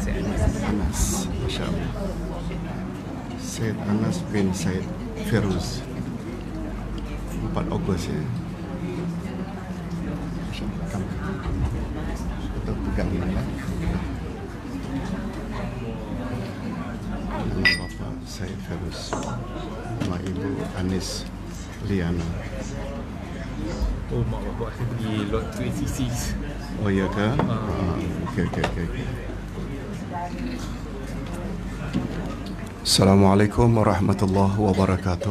Anas, Masya Allah. Syed Anas bin Syed Feroz, 4 Ogos ya. Masya Allah. Kamu kita pegang ini lah. Nama bapa Syed Feroz, nama ibu Anis Liana. Oh, mak bapak saya pergi lot 286. Oh iya ke? Okey. Assalamualaikum warahmatullahi wabarakatuh.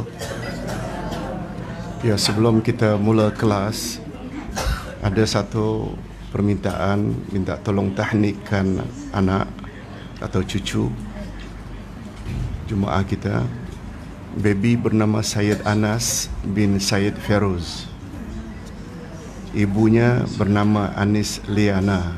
Ya, sebelum kita mula kelas, ada satu permintaan, minta tolong tahnikkan anak atau cucu jemaah kita. Baby bernama Syed Anas bin Syed Feroz. Ibunya bernama Anis Liana.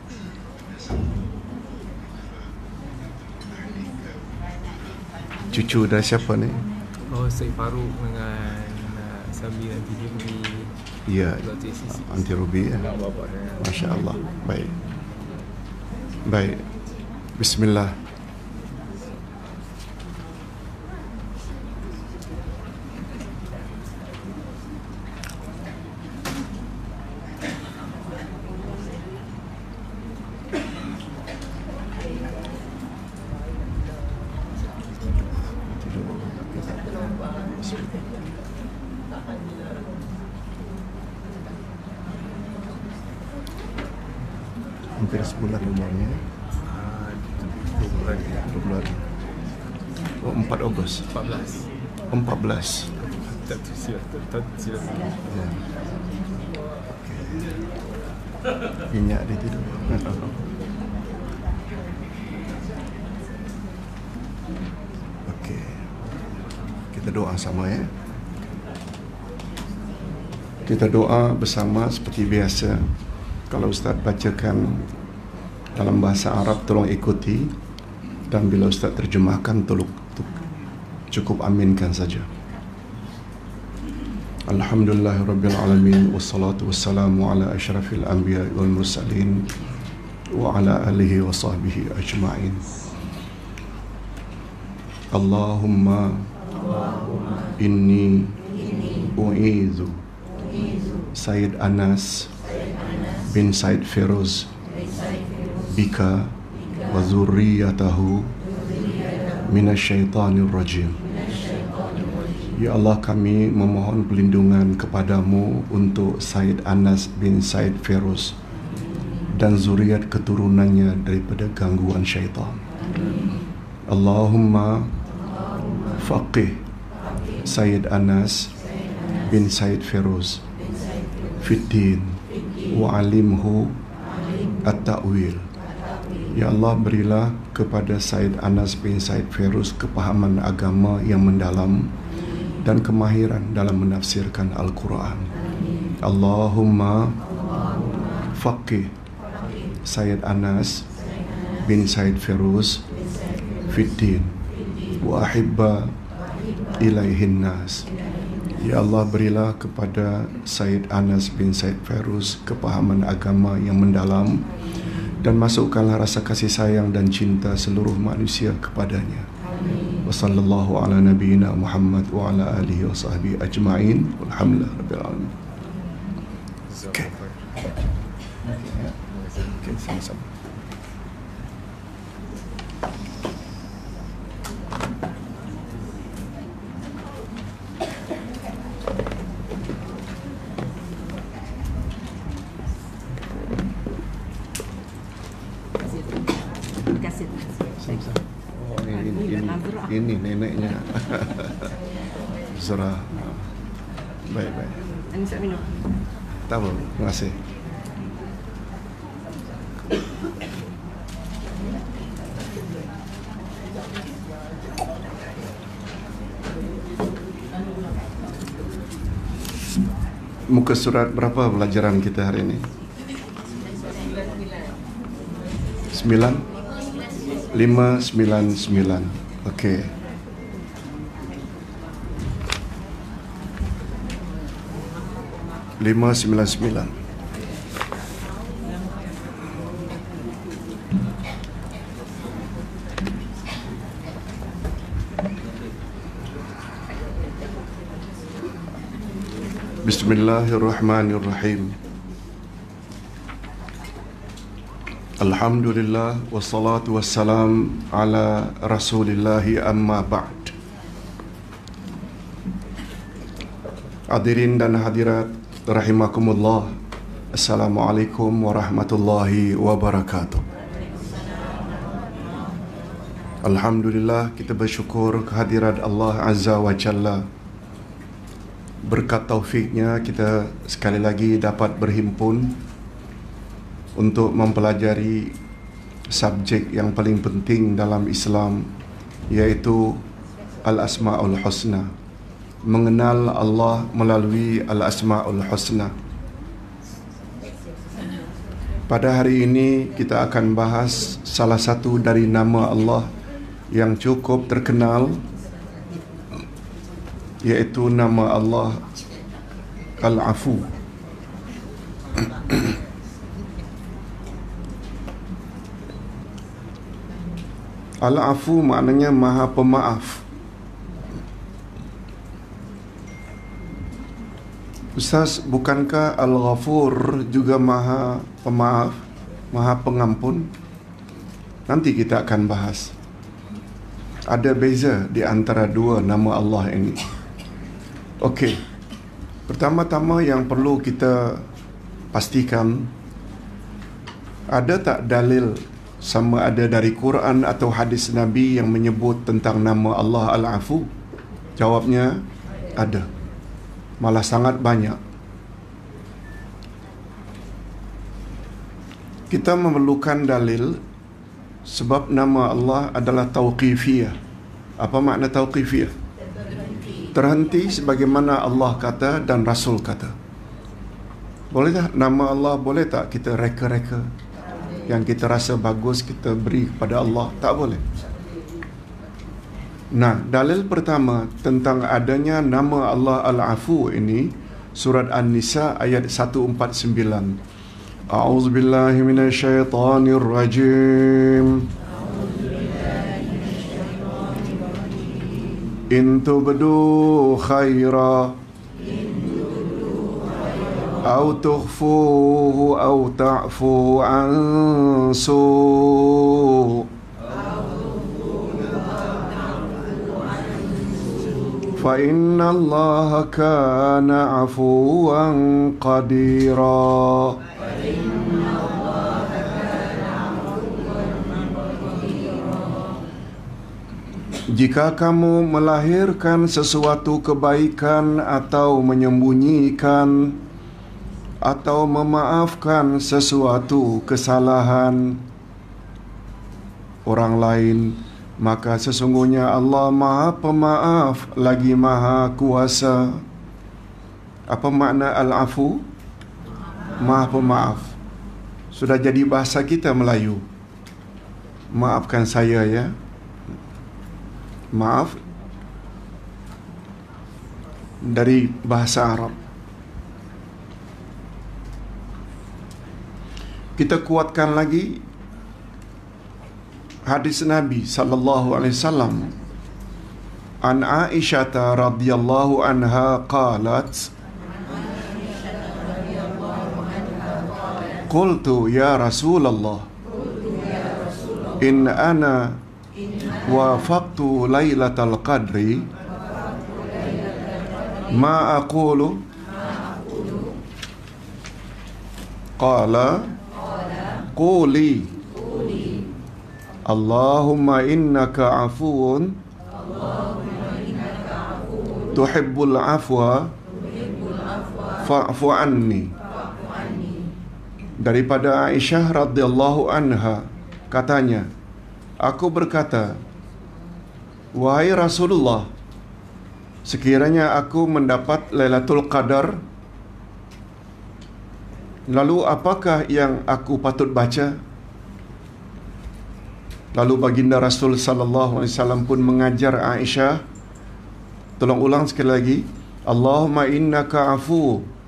Cucu dari siapa ni? Oh, Syed Farouk dengan Sambil nanti dia pergi Ya, lot 286. Aunty Ruby ya. Anak bapak saya. Masya Allah. Baik. Bismillah. Hampir sebulan umurnya. 2 bulan. Oh, 4 Ogos. 14. 14. Tak silap. Ya. Minyak dia tidur. Okey. Kita doa sama ya. Kita doa bersama seperti biasa. Kalau Ustaz bacakan dalam bahasa Arab, tolong ikuti. Dan bila Ustaz terjemahkan, tolong cukup aminkan saja. Alhamdulillahirrabbilalamin. Wassalatu wassalamu ala ashrafil anbiya wal mursalin wa ala alihi wa sahbihi ajma'in. Allahumma inni u'idhu Syed Anas bin Syed Feroz bika wa zurriyatahu minasyaitanir rajim. Ya Allah, kami memohon perlindungan kepadamu untuk Syed Anas bin Syed Feroz dan zuriat keturunannya daripada gangguan syaitan. Allahumma faqih Syed Anas bin Syed Feroz fiddin wa alimhu at-ta'wil. Ya Allah, berilah kepada Syed Anas bin Syed Feroz kepahaman agama yang mendalam dan kemahiran dalam menafsirkan Al-Quran. Allahumma faqih Syed Anas bin Syed Feroz fiddin wa ahibba ilaihin nas. Ya Allah, berilah kepada Syed Anas bin Syed Feroz kepahaman agama yang mendalam dan masukkanlah rasa kasih sayang dan cinta seluruh manusia kepadanya. Wa sallallahu ala nabiyyina Muhammad wa ala alihi wa sahbihi ajma'in. Walhamdulillah rabbil alamin. Okey, sama-sama. Ini neneknya Zura. Baik. Ini saya minum. Tak apa, terima kasih. Muka surat berapa pelajaran kita hari ini? 599. Okey. Lima sembilan sembilan. Bismillahirrahmanirrahim. Alhamdulillah wassalatu wassalam ala Rasulillahi amma ba'd. Hadirin dan hadirat rahimakumullah. Assalamualaikum warahmatullahi wabarakatuh. Alhamdulillah, kita bersyukur kehadirat Allah Azza wa Jalla. Berkat taufiknya kita sekali lagi dapat berhimpun untuk mempelajari subjek yang paling penting dalam Islam, iaitu Al-Asma'ul Husna. Mengenal Allah melalui Al-Asma'ul Husna. Pada hari ini kita akan bahas salah satu dari nama Allah yang cukup terkenal, iaitu nama Allah Al-Afu. Al-Afu maknanya Maha Pemaaf. Ustaz, bukankah Al-Ghafur juga Maha Pemaaf, Maha Pengampun? Nanti kita akan bahas. Ada beza di antara dua nama Allah ini. Okey. Pertama-tama yang perlu kita pastikan, ada tak dalil sama ada dari Quran atau hadis Nabi yang menyebut tentang nama Allah Al-Afu? Jawabnya ada. Malah sangat banyak. Kita memerlukan dalil sebab nama Allah adalah tauqifiyah. Apa makna tauqifiyah? Terhenti sebagaimana Allah kata dan Rasul kata. Boleh tak nama Allah, boleh tak kita reka-reka? Yang kita rasa bagus kita beri kepada Allah, tak boleh. Nah, dalil pertama tentang adanya nama Allah Al-Afu ini, surat An-Nisa ayat 149. A'udzubillahi minasyaitonirrajim. In tubdu khaira aw tukhfuhu aw ta'fu an su' fa inna Allaha kana 'afuwan qadira. Jika kamu melahirkan sesuatu kebaikan atau menyembunyikan atau memaafkan sesuatu kesalahan orang lain, maka sesungguhnya Allah Maha Pemaaf lagi Maha Kuasa. Apa makna Al-Afu? Maha Pemaaf. Sudah jadi bahasa kita Melayu. Maafkan saya ya. Maaf dari bahasa Arab. Kita kuatkan lagi hadis Nabi sallallahu alaihi wasallam. An Aisyah radhiyallahu anha qalat, qultu ya Rasulullah, in ana wafaqtu lailatal qadri ma aqulu qala quli Allahumma innaka afuun tuhibbul afwa fa'fu anni. Daripada Aisyah radhiyallahu anha katanya, aku berkata, wahai Rasulullah, sekiranya aku mendapat Lailatul Qadar, lalu apakah yang aku patut baca? Lalu baginda Rasul sallallahu alaihi wasallam pun mengajar Aisyah. Tolong ulang sekali lagi. Allahumma innaka afu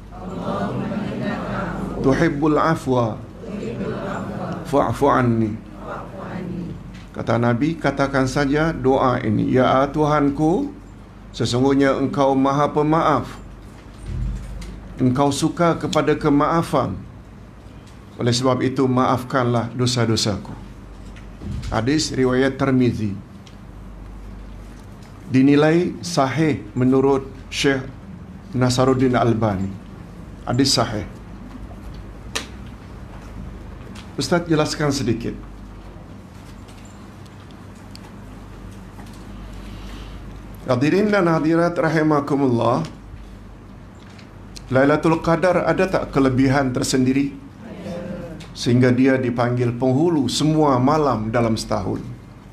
tuhibbul afwa fa'fu anni. Kata Nabi, katakan saja doa ini, ya Tuhanku, sesungguhnya Engkau Maha Pemaaf engkau suka kepada kemaafan. Oleh sebab itu maafkanlah dosa-dosaku. Hadis riwayat Tirmizi. Dinilai sahih menurut Syekh Nasaruddin Albani. Hadis sahih. Ustaz jelaskan sedikit. Hadirin dan hadirat rahimakumullah, Lailatul Qadar ada tak kelebihan tersendiri sehingga dia dipanggil penghulu semua malam dalam setahun?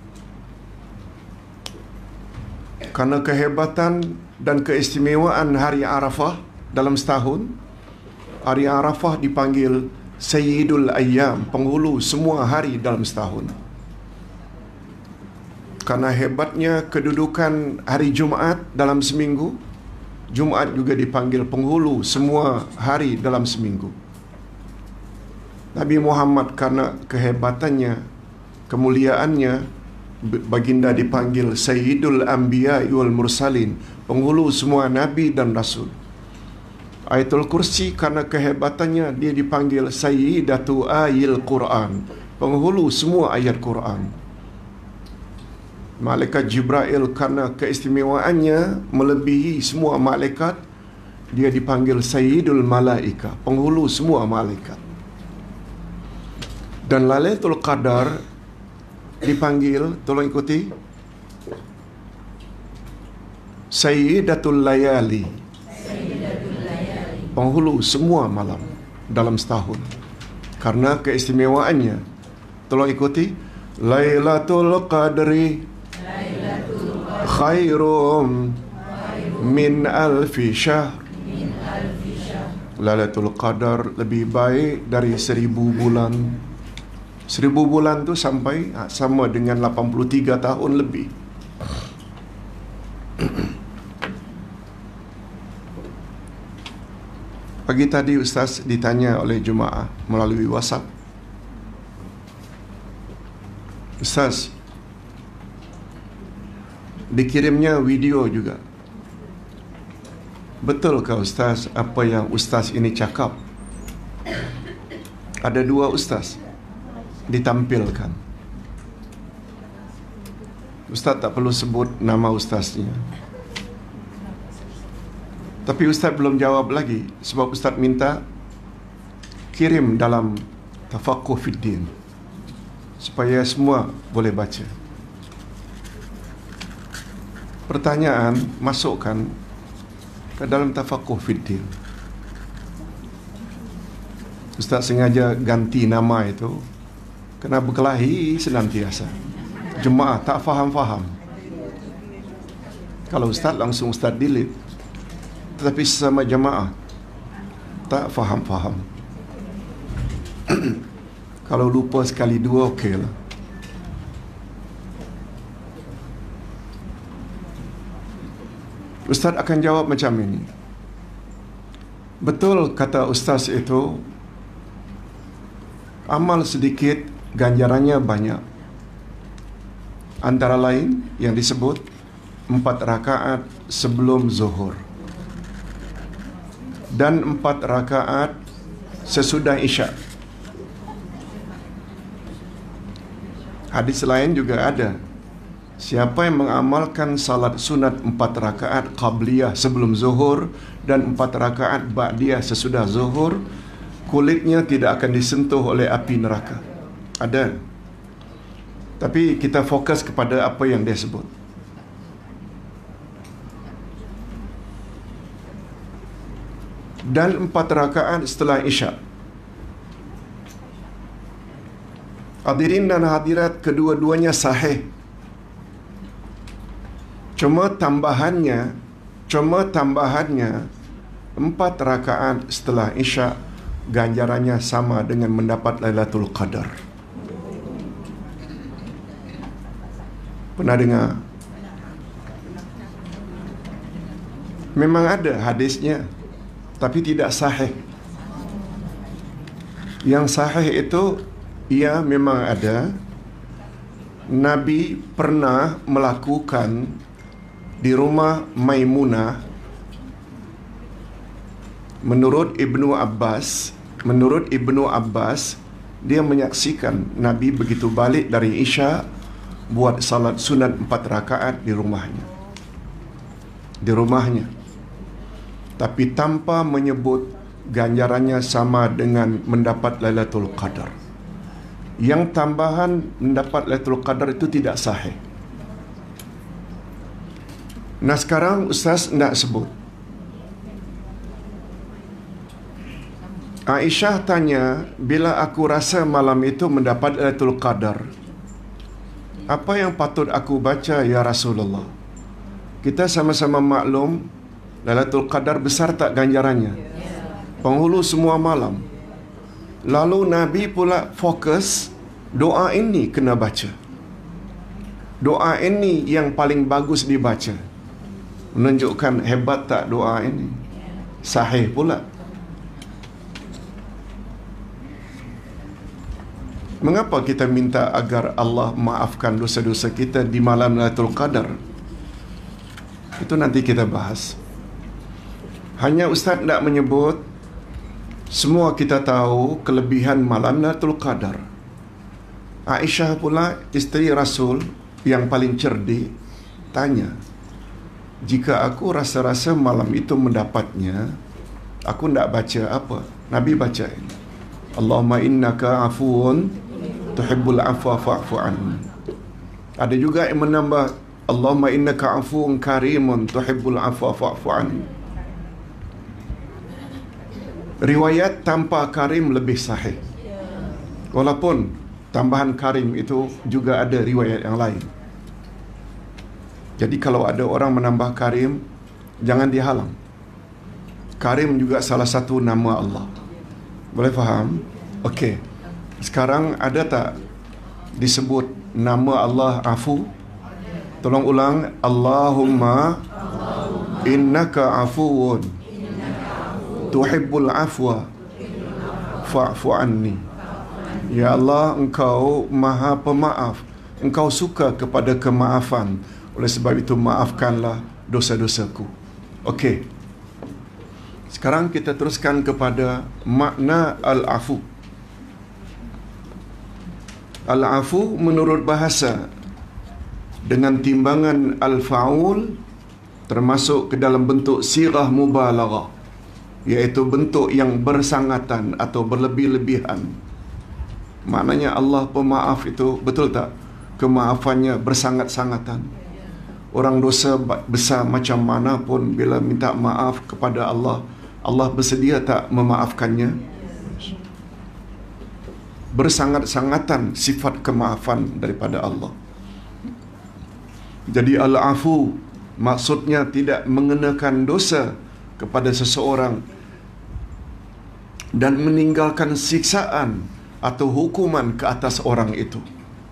Karena kehebatan dan keistimewaan hari Arafah dalam setahun, hari Arafah dipanggil Sayyidul Ayyam, penghulu semua hari dalam setahun. Karena hebatnya kedudukan hari Jumaat dalam seminggu, Jumaat juga dipanggil penghulu semua hari dalam seminggu. Nabi Muhammad karena kehebatannya, kemuliaannya, baginda dipanggil Sayyidul Anbiya wal Mursalin, penghulu semua Nabi dan Rasul. Ayatul Kursi karena kehebatannya dia dipanggil Sayyidatu Ayil Quran, penghulu semua ayat Quran. Malaikat Jibril karena keistimewaannya melebihi semua malaikat, dia dipanggil Sayyidul Malaika, penghulu semua malaikat. Dan Lailatul Qadar dipanggil, tolong ikuti, Sayyidatul Layali, penghulu semua malam dalam setahun. Karena keistimewaannya, tolong ikuti, Lailatul Qadri khairum min alfi syahr. Lailatul Qadar lebih baik dari 1000 bulan. 1000 bulan tu sampai sama dengan 83 tahun lebih. Pagi tadi Ustaz ditanya oleh jemaah melalui WhatsApp, Ustaz, dikirimnya video juga. Betulkah Ustaz apa yang Ustaz ini cakap? Ada 2 Ustaz ditampilkan. Ustaz tak perlu sebut nama Ustaznya. Tapi Ustaz belum jawab lagi sebab Ustaz minta kirim dalam Tafaqquh Fiddin supaya semua boleh baca. Pertanyaan masukkan ke dalam Tafaqquh Fiddin. Ustaz sengaja ganti nama itu kerana berkelahi senantiasa. Jemaah tak faham-faham. Kalau Ustaz langsung Ustaz delete. Tetapi sesama jemaah tak faham-faham. Kalau lupa sekali dua, okey lah. Ustaz akan jawab macam ini. Betul kata Ustaz itu, amal sedikit, ganjarannya banyak. Antara lain yang disebut 4 rakaat sebelum zuhur dan 4 rakaat sesudah isyak. Hadis lain juga ada. Siapa yang mengamalkan salat sunat 4 rakaat qabliyah sebelum zuhur dan 4 rakaat ba'diyah sesudah zuhur, kulitnya tidak akan disentuh oleh api neraka. Ada. Tapi kita fokus kepada apa yang dia sebut. Dan 4 rakaat setelah isyak. Hadirin dan hadirat, kedua-duanya sahih. Cuma tambahannya 4 rakaat setelah isyak ganjarannya sama dengan mendapat Lailatul Qadar. Pernah dengar? Memang ada hadisnya, tapi tidak sahih. Yang sahih itu, ia memang ada. Nabi pernah melakukan di rumah Maimunah Menurut Ibnu Abbas, dia menyaksikan Nabi begitu balik dari Isya buat salat sunat 4 rakaat di rumahnya. Tapi tanpa menyebut ganjarannya sama dengan mendapat Lailatul Qadar. Yang tambahan mendapat Lailatul Qadar itu tidak sahih. Nah, sekarang Ustaz nak sebut. Aisyah tanya, bila aku rasa malam itu mendapat Lailatul Qadar, apa yang patut aku baca ya Rasulullah? Kita sama-sama maklum Lailatul Qadar besar tak ganjarannya? Penghulu semua malam. Lalu Nabi pula fokus, doa ini kena baca. Doa ini yang paling bagus dibaca. Menunjukkan hebat tak doa ini? Sahih pula. Mengapa kita minta agar Allah maafkan dosa-dosa kita di malam Lailatul Qadar? Itu nanti kita bahas. Hanya Ustaz nak menyebut, semua kita tahu kelebihan malam Lailatul Qadar. Aisyah pula, isteri Rasul yang paling cerdik, tanya, jika aku rasa-rasa malam itu mendapatnya, aku nak baca apa? Nabi baca ini, Allahumma innaka afuun tuhibbul afwa fa'fu anni. Ada juga yang menambah, Allahumma innaka afuun karimun tuhibbul afwa fa'fu anni. Riwayat tanpa karim lebih sahih. Walaupun tambahan karim itu juga ada riwayat yang lain. Jadi kalau ada orang menambah karim, jangan dihalang. Karim juga salah satu nama Allah. Boleh faham? Okey. Sekarang ada tak disebut nama Allah Afu? Tolong ulang. Allahumma innaka afuun tuhibbul afwa fa'fu anni. Ya Allah, Engkau Maha Pemaaf. Engkau suka kepada kemaafan. Oleh sebab itu maafkanlah dosa-dosaku. Okey. Sekarang kita teruskan kepada makna al-afu. Al-afu menurut bahasa dengan timbangan al-fa'ul termasuk ke dalam bentuk sirah mubalaghah, iaitu bentuk yang bersangatan atau berlebih-lebihan. Maknanya Allah pemaaf itu, betul tak? Kemaafannya bersangat-sangatan. Orang dosa besar macam mana pun, bila minta maaf kepada Allah, Allah bersedia tak memaafkannya? Bersangat-sangatan sifat kemaafan daripada Allah. Jadi al-afu maksudnya tidak mengenakan dosa kepada seseorang dan meninggalkan siksaan atau hukuman ke atas orang itu.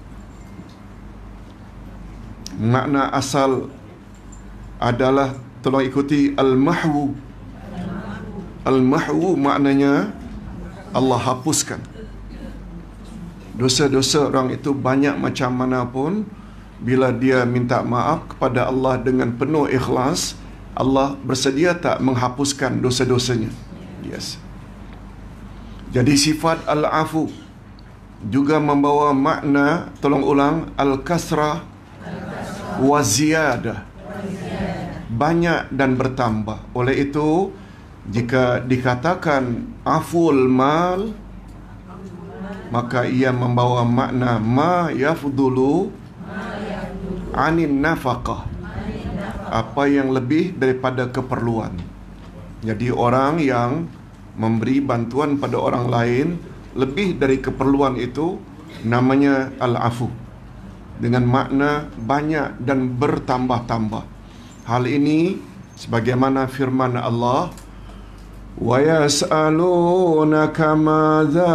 Makna asal adalah, tolong ikuti, al-mahwu. Al-mahwu maknanya Allah hapuskan. Dosa-dosa orang itu banyak macam mana pun, bila dia minta maaf kepada Allah dengan penuh ikhlas, Allah bersedia tak menghapuskan dosa-dosanya? Yes. Jadi sifat al-afu juga membawa makna, tolong ulang, al-kasrah wa ziyadah, banyak dan bertambah. Oleh itu, jika dikatakan aful mal, maka ia membawa makna ma yafdulu anin nafaqah, apa yang lebih daripada keperluan. Jadi orang yang memberi bantuan pada orang lain lebih dari keperluan itu namanya al-afu, dengan makna banyak dan bertambah-tambah. Hal ini sebagaimana firman Allah, wa yas'alunaka madza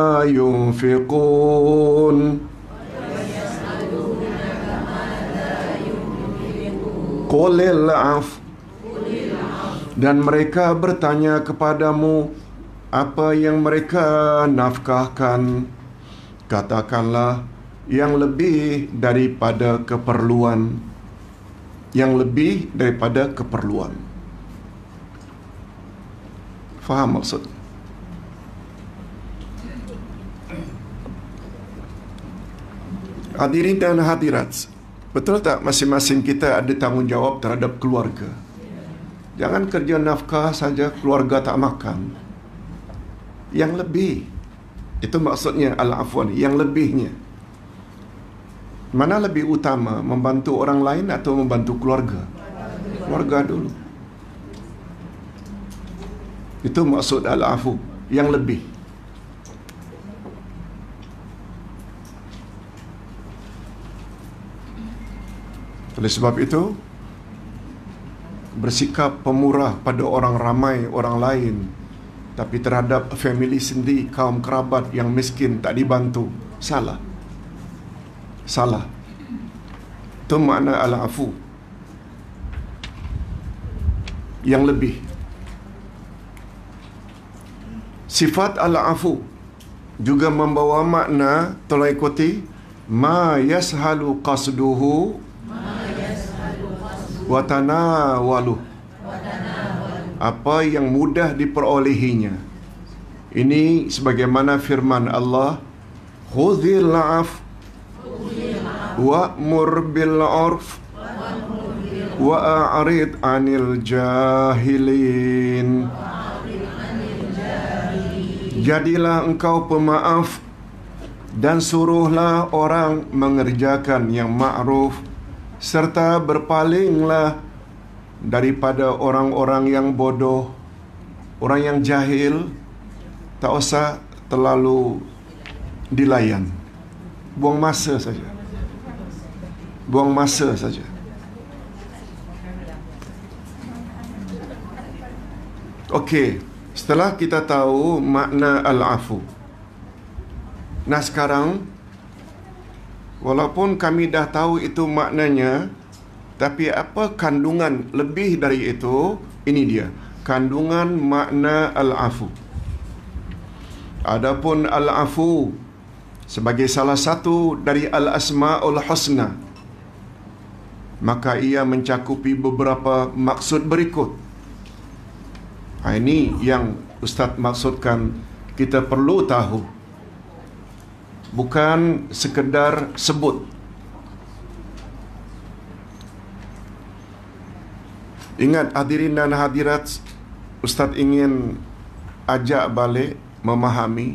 yunfiqun, qulil af, dan mereka bertanya kepadamu apa yang mereka nafkahkan, katakanlah yang lebih daripada keperluan, yang lebih daripada keperluan. Faham maksud? Hadirin dan hadirat, betul tak masing-masing kita ada tanggungjawab terhadap keluarga? Jangan kerja nafkah saja, keluarga tak makan. Yang lebih, itu maksudnya al-afwan, yang lebihnya. Mana lebih utama, membantu orang lain atau membantu keluarga? Keluarga dulu. Itu maksud al-afu, yang lebih. Oleh sebab itu, bersikap pemurah pada orang ramai, orang lain, tapi terhadap family sendiri, kaum kerabat yang miskin tak dibantu, salah. Salah. Itu makna al-afu, yang lebih. Sifat al-afu juga membawa makna, tolong ikuti, ma yashalu qasduhu wa tanawaluh, apa yang mudah diperolehinya. Ini sebagaimana firman Allah, khudhil af wa'mur bil 'urf wa a'rid 'anil jahilin. Jadilah engkau pemaaf dan suruhlah orang mengerjakan yang ma'ruf, serta berpalinglah daripada orang-orang yang bodoh, orang yang jahil. Tak usah terlalu dilayan. Buang masa saja. Buang masa saja. Okey, setelah kita tahu makna al-afu. Nah sekarang, walaupun kami dah tahu itu maknanya, tapi apa kandungan lebih dari itu? Ini dia, kandungan makna al-afu. Adapun al-afu sebagai salah satu dari al-asma'ul husna, maka ia mencakupi beberapa maksud berikut. Ini yang Ustaz maksudkan kita perlu tahu. Bukan sekedar sebut. Ingat hadirin dan hadirat, Ustaz ingin ajak balik memahami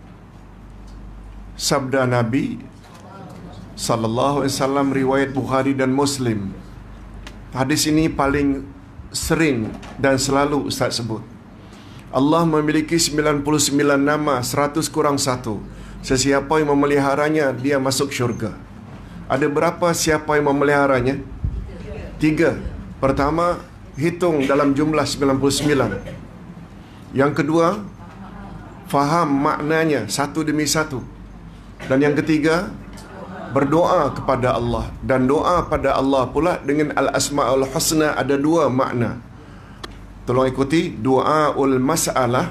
sabda Nabi sallallahu alaihi wasallam, riwayat Bukhari dan Muslim. Hadis ini paling sering dan selalu Ustaz sebut. Allah memiliki 99 nama, 100 kurang 1. Sesiapa yang memeliharanya, dia masuk syurga. Ada berapa siapa yang memeliharanya? 3. Pertama, hitung dalam jumlah 99. Yang kedua, faham maknanya satu demi satu. Dan yang ketiga, berdoa kepada Allah. Dan doa pada Allah pula dengan al-asma'ul husna ada 2 makna. Tolong ikuti, du'aul mas'alah,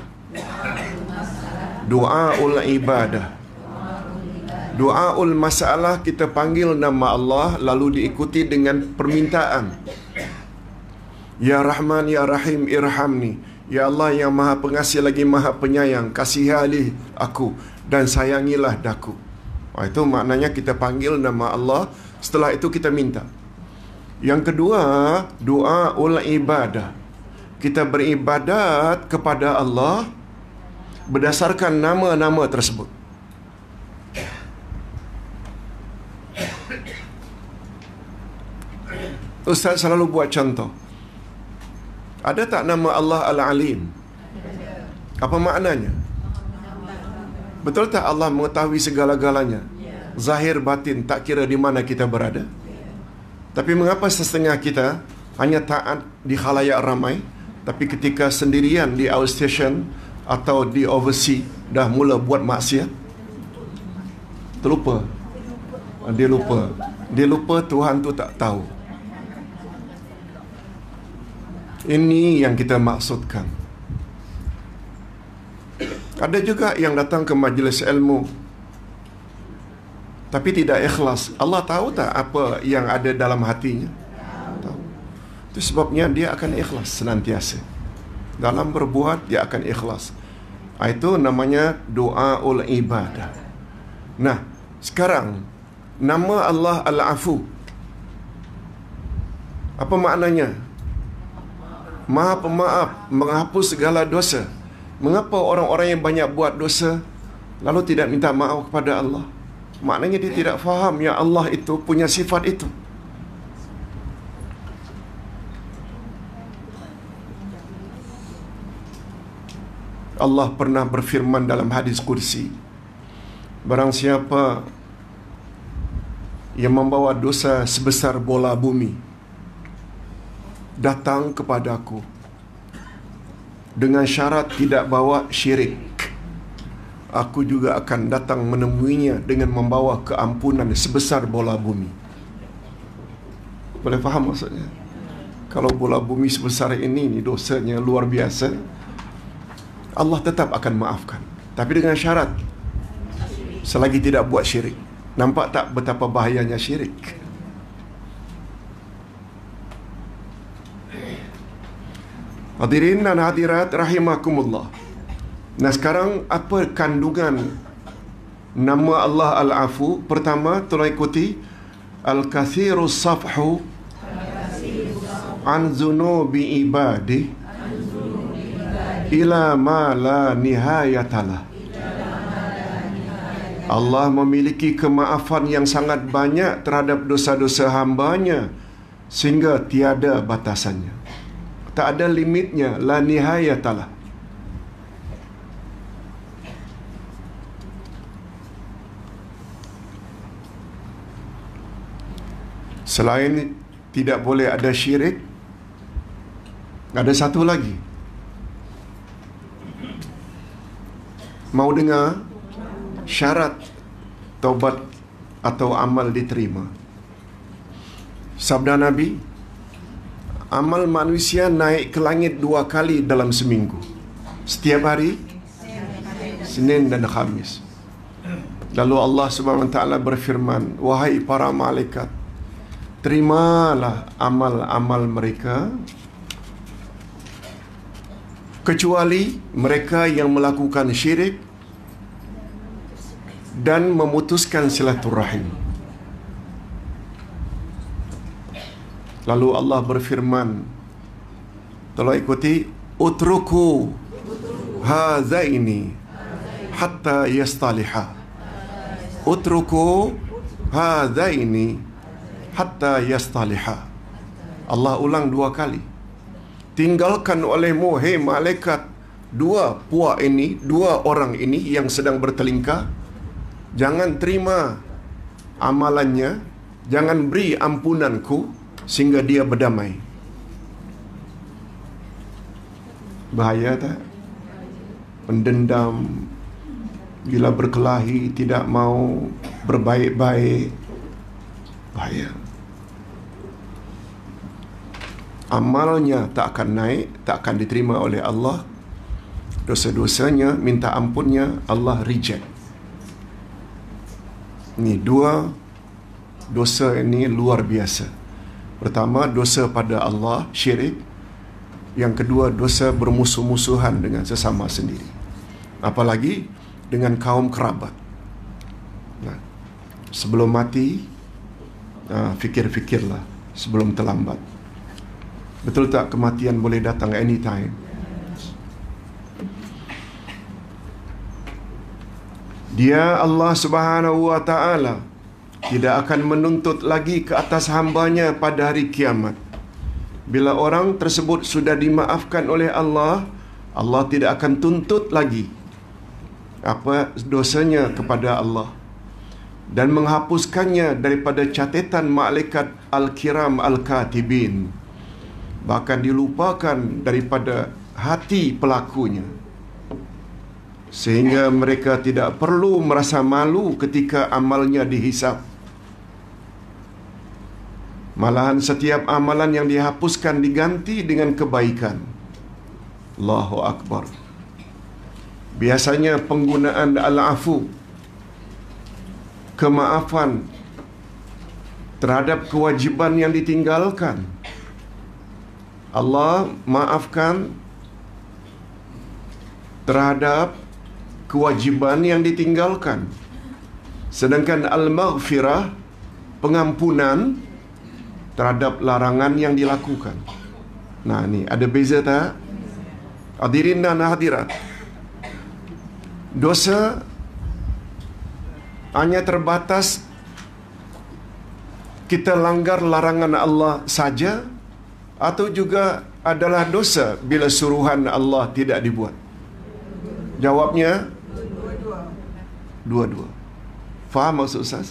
du'aul ibadah. Du'aul mas'alah, kita panggil nama Allah lalu diikuti dengan permintaan. Ya Rahman, Ya Rahim, irhamni. Ya Allah yang Maha Pengasih lagi Maha Penyayang, kasihani aku dan sayangilah daku. Itu maknanya kita panggil nama Allah. Setelah itu kita minta. Yang kedua, du'aul ibadah. Kita beribadat kepada Allah berdasarkan nama-nama tersebut. Ustaz selalu buat contoh. Ada tak nama Allah Al-Alim? Apa maknanya? Betul tak Allah mengetahui segala-galanya? Zahir batin, tak kira di mana kita berada. Tapi mengapa setengah kita hanya taat di khalayak ramai, tapi ketika sendirian di outstation atau di overseas dah mula buat maksiat? Terlupa. Dia lupa. Dia lupa Tuhan tu tak tahu. Ini yang kita maksudkan. Ada juga yang datang ke majlis ilmu tapi tidak ikhlas. Allah tahu tak apa yang ada dalam hatinya? Tahu. Itu sebabnya dia akan ikhlas senantiasa. Dalam berbuat dia akan ikhlas. Itu namanya doaul ibadah. Nah, sekarang nama Allah Al-Afu, apa maknanya? Maha Pemaaf, menghapus segala dosa. Mengapa orang-orang yang banyak buat dosa lalu tidak minta maaf kepada Allah? Maknanya dia tidak faham ya Allah itu punya sifat itu. Allah pernah berfirman dalam hadis kursi, barang siapa yang membawa dosa sebesar bola bumi datang kepadaku dengan syarat tidak bawa syirik, aku juga akan datang menemuinya dengan membawa keampunan sebesar bola bumi. Boleh faham maksudnya? Kalau bola bumi sebesar ini dosanya luar biasa, Allah tetap akan maafkan, tapi dengan syarat selagi tidak buat syirik. Nampak tak betapa bahayanya syirik? Hadirin dan hadirat rahimakumullah. Nah, sekarang apa kandungan nama Allah Al-Afu? Pertama, tolong ikuti. Al-kathiru safhu an zunubi ibadi ila ma la nihayatalah. Allah memiliki kemaafan yang sangat banyak terhadap dosa-dosa hambanya sehingga tiada batasannya. Tak ada limitnya, la nihayatalah. Selain tidak boleh ada syirik, ada satu lagi. Mau dengar syarat taubat atau amal diterima? Sabda Nabi, amal manusia naik ke langit 2 kali dalam seminggu. Setiap hari, Senin dan Khamis. Lalu Allah Subhanahu Wa Taala berfirman, wahai para malaikat, terimalah amal-amal mereka kecuali mereka yang melakukan syirik dan memutuskan silaturahim. Lalu Allah berfirman, tolong ikuti, utruku hazaini hatta yastaliha. Utruku hazaini hatta yastaliha. Allah ulang 2 kali. Tinggalkan olehmu, hei malaikat, 2 puak ini, 2 orang ini yang sedang bertelingkah. Jangan terima amalannya, jangan beri ampunanku sehingga dia berdamai. Bahaya tak? Pendendam, bila berkelahi tidak mau berbaik-baik, bahaya. Amalnya tak akan naik, tak akan diterima oleh Allah. Dosa-dosanya, minta ampunnya, Allah reject. Ini 2 dosa ini luar biasa. Pertama, dosa pada Allah, syirik. Yang kedua, dosa bermusuh-musuhan dengan sesama sendiri. Apalagi dengan kaum kerabat. Nah, sebelum mati, fikir-fikirlah sebelum terlambat. Betul tak kematian boleh datang anytime? Dia Allah Subhanahu Wa Taala tidak akan menuntut lagi ke atas hambanya pada hari kiamat. Bila orang tersebut sudah dimaafkan oleh Allah, Allah tidak akan tuntut lagi apa dosanya kepada Allah dan menghapuskannya daripada catatan malaikat Al-Kiram Al-Katibin. Bahkan dilupakan daripada hati pelakunya, sehingga mereka tidak perlu merasa malu ketika amalnya dihisap. Malahan setiap amalan yang dihapuskan diganti dengan kebaikan. Allahu Akbar. Biasanya penggunaan al-afu, kemaafan terhadap kewajiban yang ditinggalkan, Allah maafkan terhadap kewajiban yang ditinggalkan. Sedangkan al-maghfirah, pengampunan terhadap larangan yang dilakukan. Nah, ni ada beza tak? Hadirin dan hadirat, dosa hanya terbatas kita langgar larangan Allah saja, atau juga adalah dosa bila suruhan Allah tidak dibuat? Jawabnya dua-dua. Faham maksud Ustaz?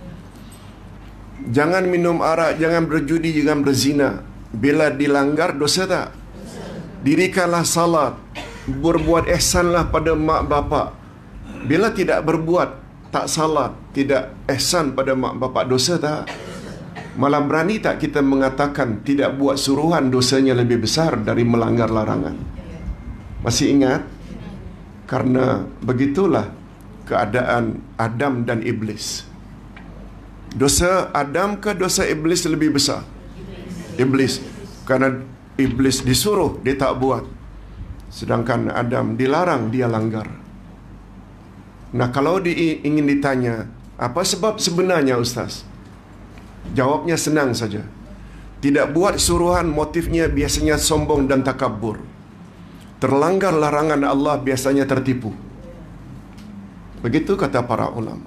Jangan minum arak, jangan berjudi, jangan berzina. Bila dilanggar, dosa tak? Dirikanlah salat, berbuat ihsanlah pada mak bapak. Bila tidak berbuat, tak salat, tidak ihsan pada mak bapak, dosa tak? Malah berani tak kita mengatakan tidak buat suruhan dosanya lebih besar dari melanggar larangan? Masih ingat? Karena begitulah keadaan Adam dan Iblis. Dosa Adam ke dosa Iblis lebih besar? Iblis. Karena Iblis disuruh, dia tak buat. Sedangkan Adam dilarang, dia langgar. Nah, kalau ingin ditanya, apa sebab sebenarnya Ustaz? Jawabnya senang saja. Tidak buat suruhan motifnya biasanya sombong dan takabur. Terlanggar larangan Allah biasanya tertipu. Begitu kata para ulama.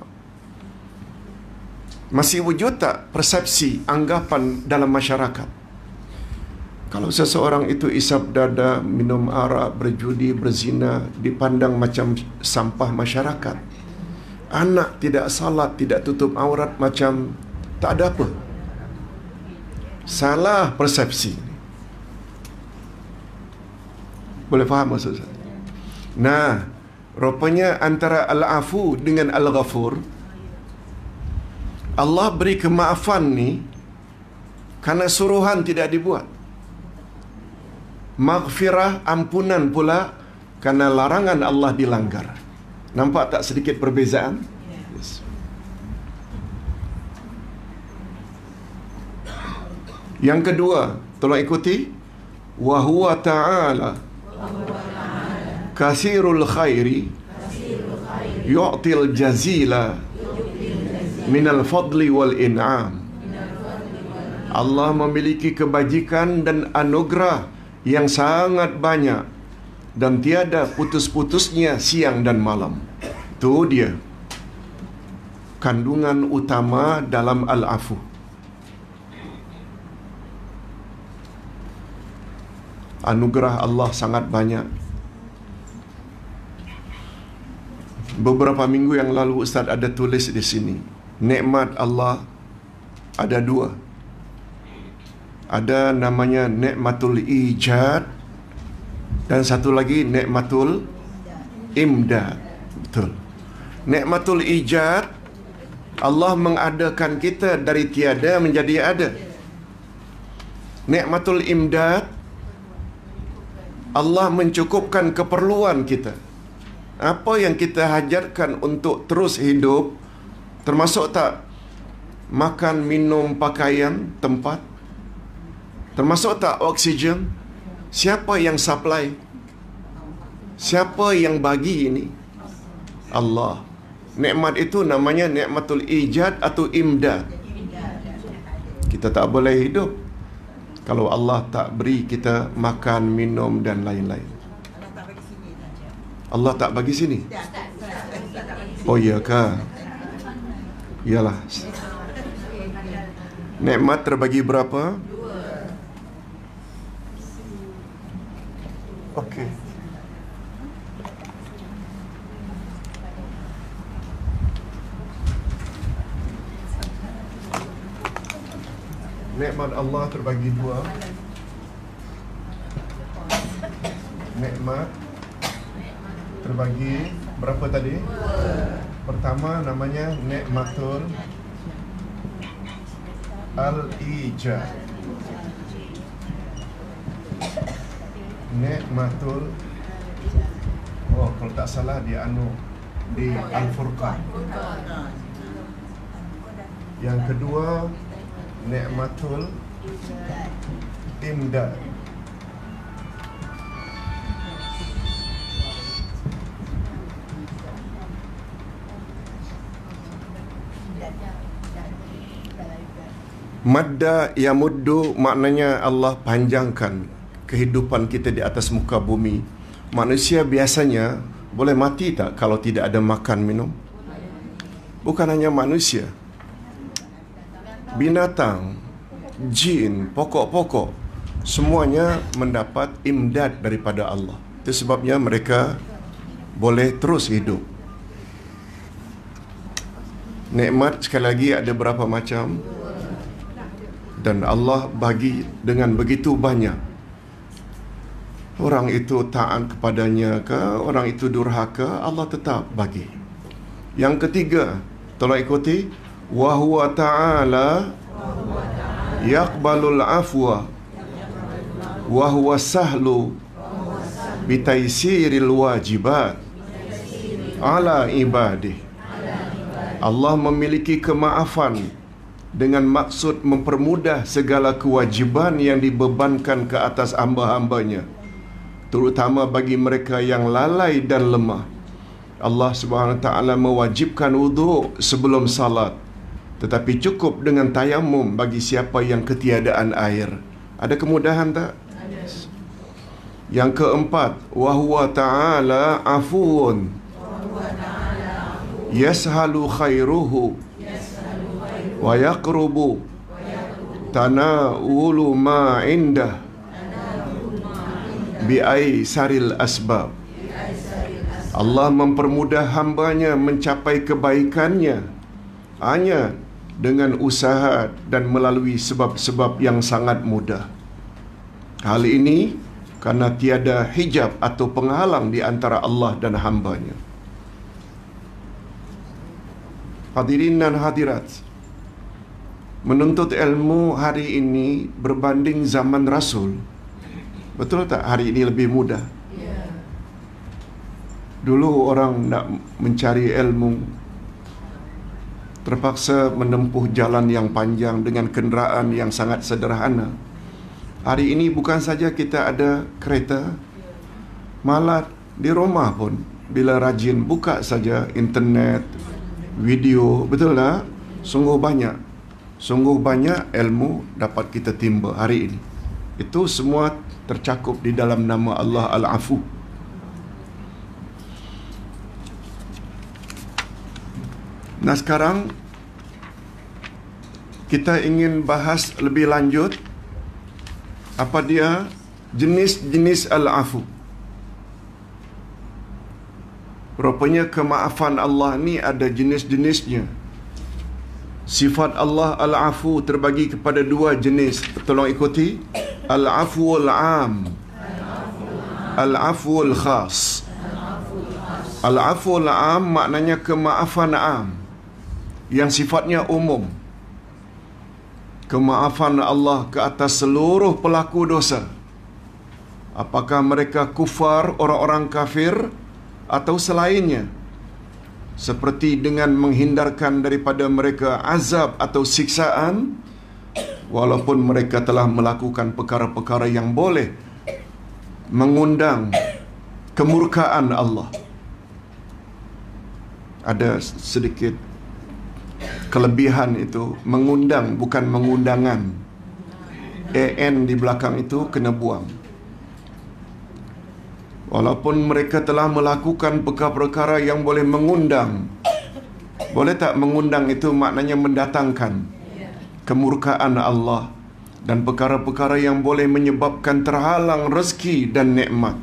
Masih wujud tak persepsi, anggapan dalam masyarakat? Kalau seseorang itu isap dada, minum arak, berjudi, berzina, dipandang macam sampah masyarakat. Anak tidak salat, tidak tutup aurat, macam tak ada apa. Salah persepsi. Boleh faham maksud saya? Nah, rupanya antara al-afu dengan al-ghafur, Allah beri kemaafan ni kerana suruhan tidak dibuat. Maghfirah, ampunan pula kerana larangan Allah dilanggar. Nampak tak sedikit perbezaan? Yes. Yang kedua, tolong ikuti. Wa huwa ta'ala kasirul khairi yu'til jazila minal fadli wal in'am. Allah memiliki kebajikan dan anugerah yang sangat banyak dan tiada putus-putusnya siang dan malam. Itu dia kandungan utama dalam al-afu. Anugerah Allah sangat banyak. Beberapa minggu yang lalu Ustaz ada tulis di sini, nikmat Allah ada dua. Ada namanya nikmatul ijad dan satu lagi nikmatul imdad. Betul. Nikmatul ijad, Allah mengadakan kita dari tiada menjadi ada. Nikmatul imdad, Allah mencukupkan keperluan kita. Apa yang kita hajatkan untuk terus hidup, termasuk tak makan, minum, pakaian, tempat, termasuk tak oksigen? Siapa yang supply? Siapa yang bagi ini? Allah. Nikmat itu namanya nikmatul ijad atau imdad. Kita tak boleh hidup kalau Allah tak beri kita makan, minum dan lain-lain. Allah tak bagi sini. Oh iya kah? Iyalah. Nikmat terbagi berapa? Okey. Nikmat Allah terbagi dua. Nikmat terbagi berapa tadi? Pertama namanya nikmatul al-ijad. Nikmatul, oh kalau tak salah di di Al-Furqan. Yang kedua nikmatul imdad. Madda yamuddu maknanya Allah panjangkan kehidupan kita di atas muka bumi. Manusia biasanya boleh mati tak kalau tidak ada makan minum? Bukan hanya manusia, binatang, jin, pokok-pokok, semuanya mendapat imdad daripada Allah. Itu sebabnya mereka boleh terus hidup. Nikmat sekali lagi ada berapa macam, dan Allah bagi dengan begitu banyak. Orang itu taat kepadanya ke, orang itu durhaka, Allah tetap bagi. Yang ketiga, tolong ikuti, wa huwa ta'ala yaqbalul afwa wa huwa sahlu bitaisiril wajibat ala ibadih. Allah memiliki kemaafan dengan maksud mempermudah segala kewajiban yang dibebankan ke atas hamba-hambanya, terutama bagi mereka yang lalai dan lemah. Allah Subhanahu Wa Taala mewajibkan wuduk sebelum salat, tetapi cukup dengan tayamum bagi siapa yang ketiadaan air. Ada kemudahan tak? Yang keempat, wa huwa ta'ala afuun yashalu khairuhu wa yaqrubu tanawulu ma indah bi'ai saril asbab. Allah mempermudah hambanya mencapai kebaikannya hanya dengan usaha dan melalui sebab-sebab yang sangat mudah. Hal ini karena tiada hijab atau penghalang di antara Allah dan hambanya. Hadirin dan hadirat, menuntut ilmu hari ini berbanding zaman Rasul, betul tak hari ini lebih mudah? Dulu orang nak mencari ilmu terpaksa menempuh jalan yang panjang dengan kenderaan yang sangat sederhana. Hari ini bukan saja kita ada kereta, malah di rumah pun bila rajin buka saja internet, video, betul tak? Sungguh banyak ilmu dapat kita timba hari ini. Itu semua tercakup di dalam nama Allah Al-Afu. Nah, sekarang kita ingin bahas lebih lanjut apa dia jenis-jenis Al-Afu. Rupanya kemaafan Allah ni ada jenis-jenisnya. Sifat Allah Al-Afu terbagi kepada dua jenis. Tolong ikuti. Al-Afwul Am, Al-Afwul Khas. Al-Afwul Am maknanya kemaafan am yang sifatnya umum. Kemaafan Allah ke atas seluruh pelaku dosa, apakah mereka kufar, orang-orang kafir, atau selainnya, seperti dengan menghindarkan daripada mereka azab atau siksaan, walaupun mereka telah melakukan perkara-perkara yang boleh mengundang kemurkaan Allah. Ada sedikit kelebihan itu, mengundang bukan mengundangan. AN di belakang itu kena buang. Walaupun mereka telah melakukan perkara-perkara yang boleh mengundang. Boleh tak mengundang itu maknanya mendatangkan kemurkaan Allah dan perkara-perkara yang boleh menyebabkan terhalang rezeki dan nikmat.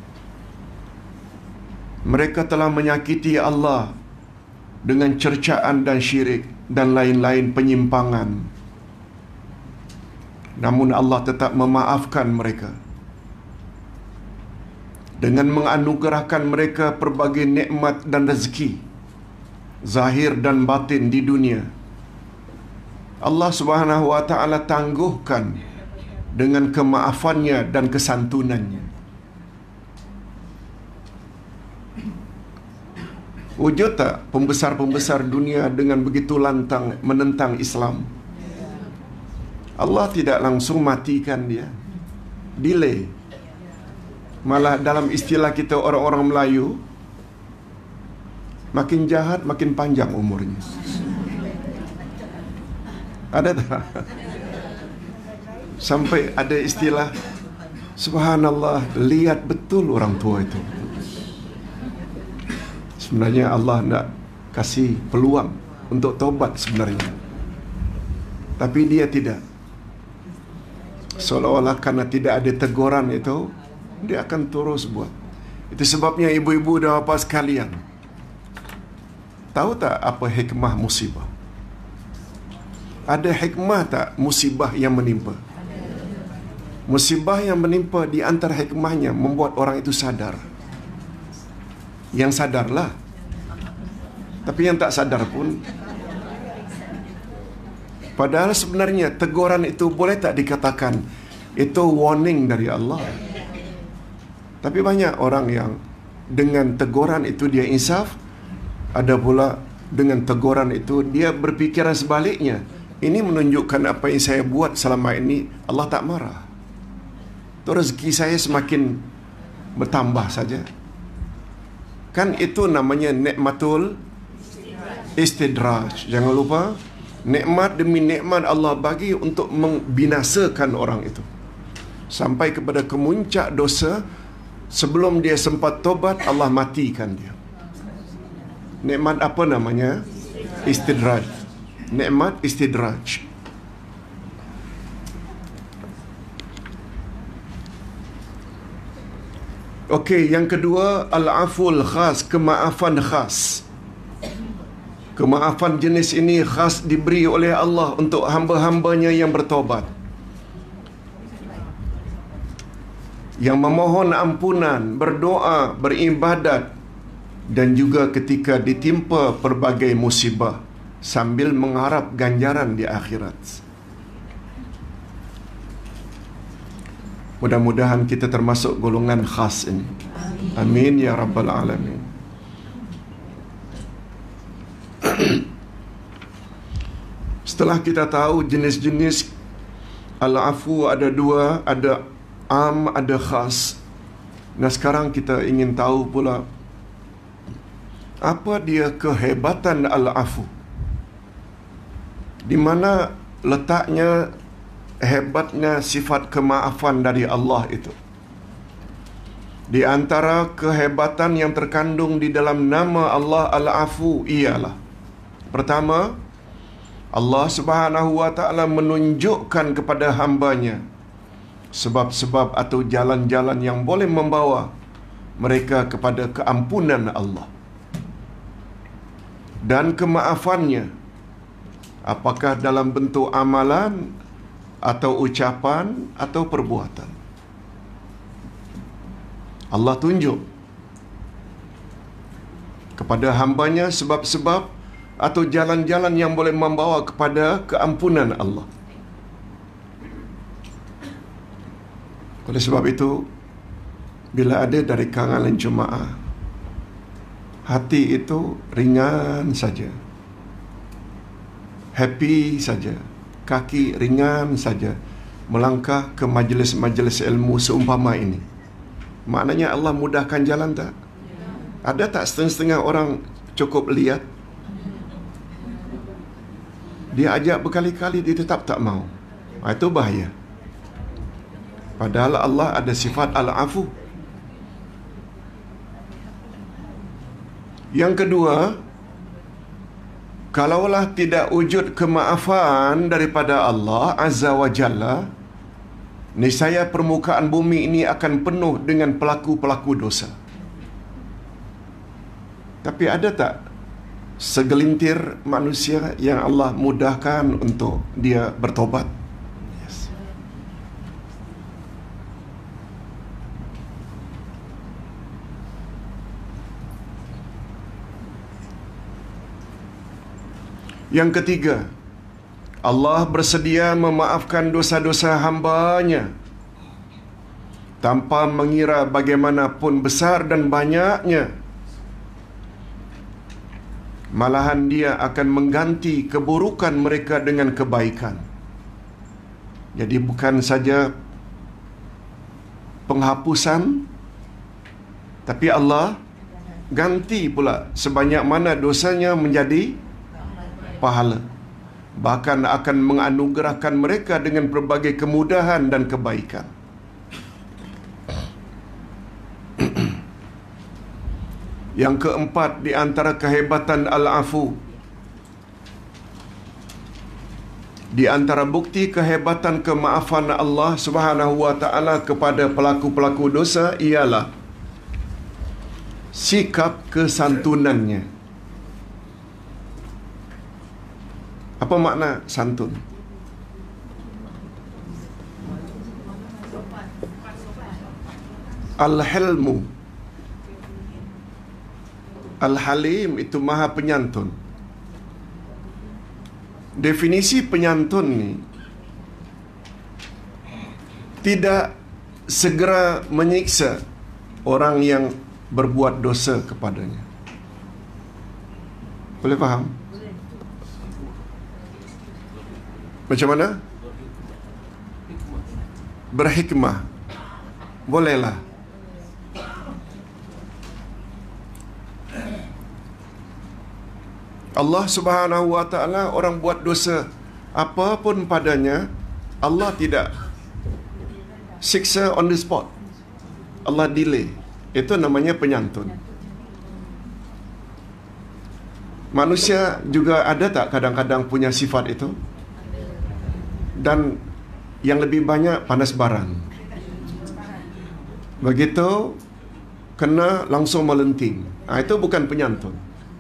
Mereka telah menyakiti Allah dengan cercaan dan syirik dan lain-lain penyimpangan. Namun Allah tetap memaafkan mereka dengan menganugerahkan mereka pelbagai nikmat dan rezeki zahir dan batin di dunia. Allah Subhanahu Wa Taala tangguhkan dengan kemaafannya dan kesantunannya. Wujud tak pembesar-pembesar dunia dengan begitu lantang menentang Islam? Allah tidak langsung matikan dia, delay. Malah dalam istilah kita orang-orang Melayu, makin jahat makin panjang umurnya. Ada tak? Sampai ada istilah, subhanallah, lihat betul orang tua itu. Sebenarnya Allah nak kasih peluang untuk taubat sebenarnya, tapi dia tidak. Seolah-olah karena tidak ada teguran itu, dia akan terus buat. Itu sebabnya ibu-ibu dan bapa sekalian, tahu tak apa hikmah musibah? Ada hikmah tak musibah yang menimpa? Musibah yang menimpa, di antara hikmahnya membuat orang itu sadar. Yang sadarlah. Tapi yang tak sadar pun. Padahal sebenarnya teguran itu boleh tak dikatakan itu warning dari Allah. Tapi banyak orang yang dengan teguran itu dia insaf, ada pula dengan teguran itu dia berfikiran sebaliknya. Ini menunjukkan apa yang saya buat selama ini Allah tak marah. Tu rezeki saya semakin bertambah saja. Kan itu namanya nikmatul istidraj. Jangan lupa, nikmat demi nikmat Allah bagi untuk membinasakan orang itu sampai kepada kemuncak dosa. Sebelum dia sempat tobat, Allah matikan dia. Nikmat apa namanya? Istidraj. Nikmat istidraj. Okey, yang kedua, al-aful khas, kemaafan khas. Kemaafan jenis ini khas diberi oleh Allah untuk hamba-hambanya yang bertobat, yang memohon ampunan, berdoa, beribadat, dan juga ketika ditimpa pelbagai musibah sambil mengharap ganjaran di akhirat. Mudah-mudahan kita termasuk golongan khas ini. Amin ya rabbal alamin. Setelah kita tahu jenis-jenis al-afu ada dua, ada am, ada khas. Nah, sekarang kita ingin tahu pula apa dia kehebatan al-afu. Di mana letaknya hebatnya sifat kemaafan dari Allah itu. Di antara kehebatan yang terkandung di dalam nama Allah Al-Afu ialah, pertama, Allah Subhanahu wa ta'ala menunjukkan kepada hambanya sebab-sebab atau jalan-jalan yang boleh membawa mereka kepada keampunan Allah dan kemaafannya, apakah dalam bentuk amalan atau ucapan atau perbuatan. Allah tunjuk kepada hambanya sebab-sebab atau jalan-jalan yang boleh membawa kepada keampunan Allah. Oleh sebab itu, bila ada dari kalangan jemaah, hati itu ringan saja, happy saja, kaki ringan saja melangkah ke majlis-majlis ilmu seumpama ini, maknanya Allah mudahkan jalan tak? Ada tak setengah-setengah orang cukup lihat, dia ajak berkali-kali, dia tetap tak mau. Itu bahaya. Padahal Allah ada sifat al-afu. Yang kedua, kalaulah tidak wujud kemaafan daripada Allah Azza wa Jalla, niscaya permukaan bumi ini akan penuh dengan pelaku-pelaku dosa. Tapi ada tak segelintir manusia yang Allah mudahkan untuk dia bertobat? Yes. Yang ketiga, Allah bersedia memaafkan dosa-dosa hamba-Nya tanpa mengira bagaimanapun besar dan banyaknya. Malahan Dia akan mengganti keburukan mereka dengan kebaikan. Jadi bukan saja penghapusan, tapi Allah ganti pula sebanyak mana dosanya menjadi pahala. bahkan akan menganugerahkan mereka dengan berbagai kemudahan dan kebaikan. Yang keempat di antara kehebatan al-afu, di antara bukti kehebatan kemaafan Allah Subhanahu wa taala kepada pelaku-pelaku dosa ialah sikap kesantunannya. Apa makna santun? Al-hilmu, Al-Halim itu maha penyantun. Definisi penyantun ni tidak segera menyiksa orang yang berbuat dosa kepadanya. Boleh faham? Macam mana? Berhikmah. Bolehlah. Allah Subhanahu wa taala, orang buat dosa apapun padanya, Allah tidak siksa on the spot. Allah delay. Itu namanya penyantun. Manusia juga ada tak kadang-kadang punya sifat itu? Dan yang lebih banyak panas barang. Begitu kena langsung melenting. Itu bukan penyantun.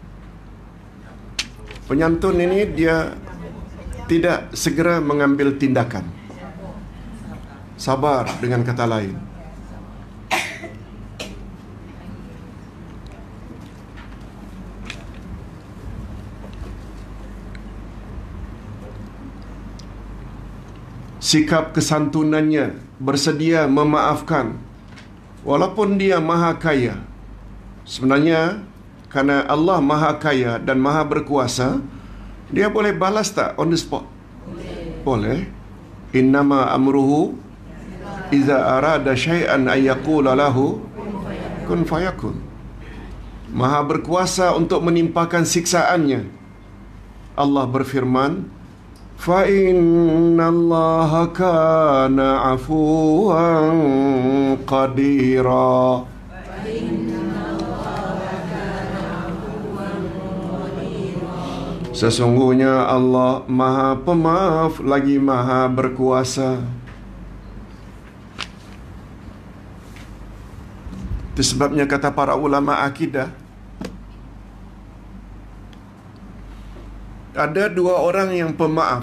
Penyantun ini dia tidak segera mengambil tindakan. Sabar dengan kata lain. Sikap kesantunannya, bersedia memaafkan walaupun dia maha kaya. Sebenarnya kerana Allah maha kaya dan maha berkuasa, dia boleh balas tak on the spot? Boleh. Innama amruhu iza arada syai'an ay yaqula lahu kun fayakun. Maha berkuasa untuk menimpakan siksaannya. Allah berfirman, fa innallaha kana afuwan qadira. Sesungguhnya Allah maha pemaaf lagi maha berkuasa. Itu sebabnya kata para ulama akidah, ada dua orang yang pemaaf.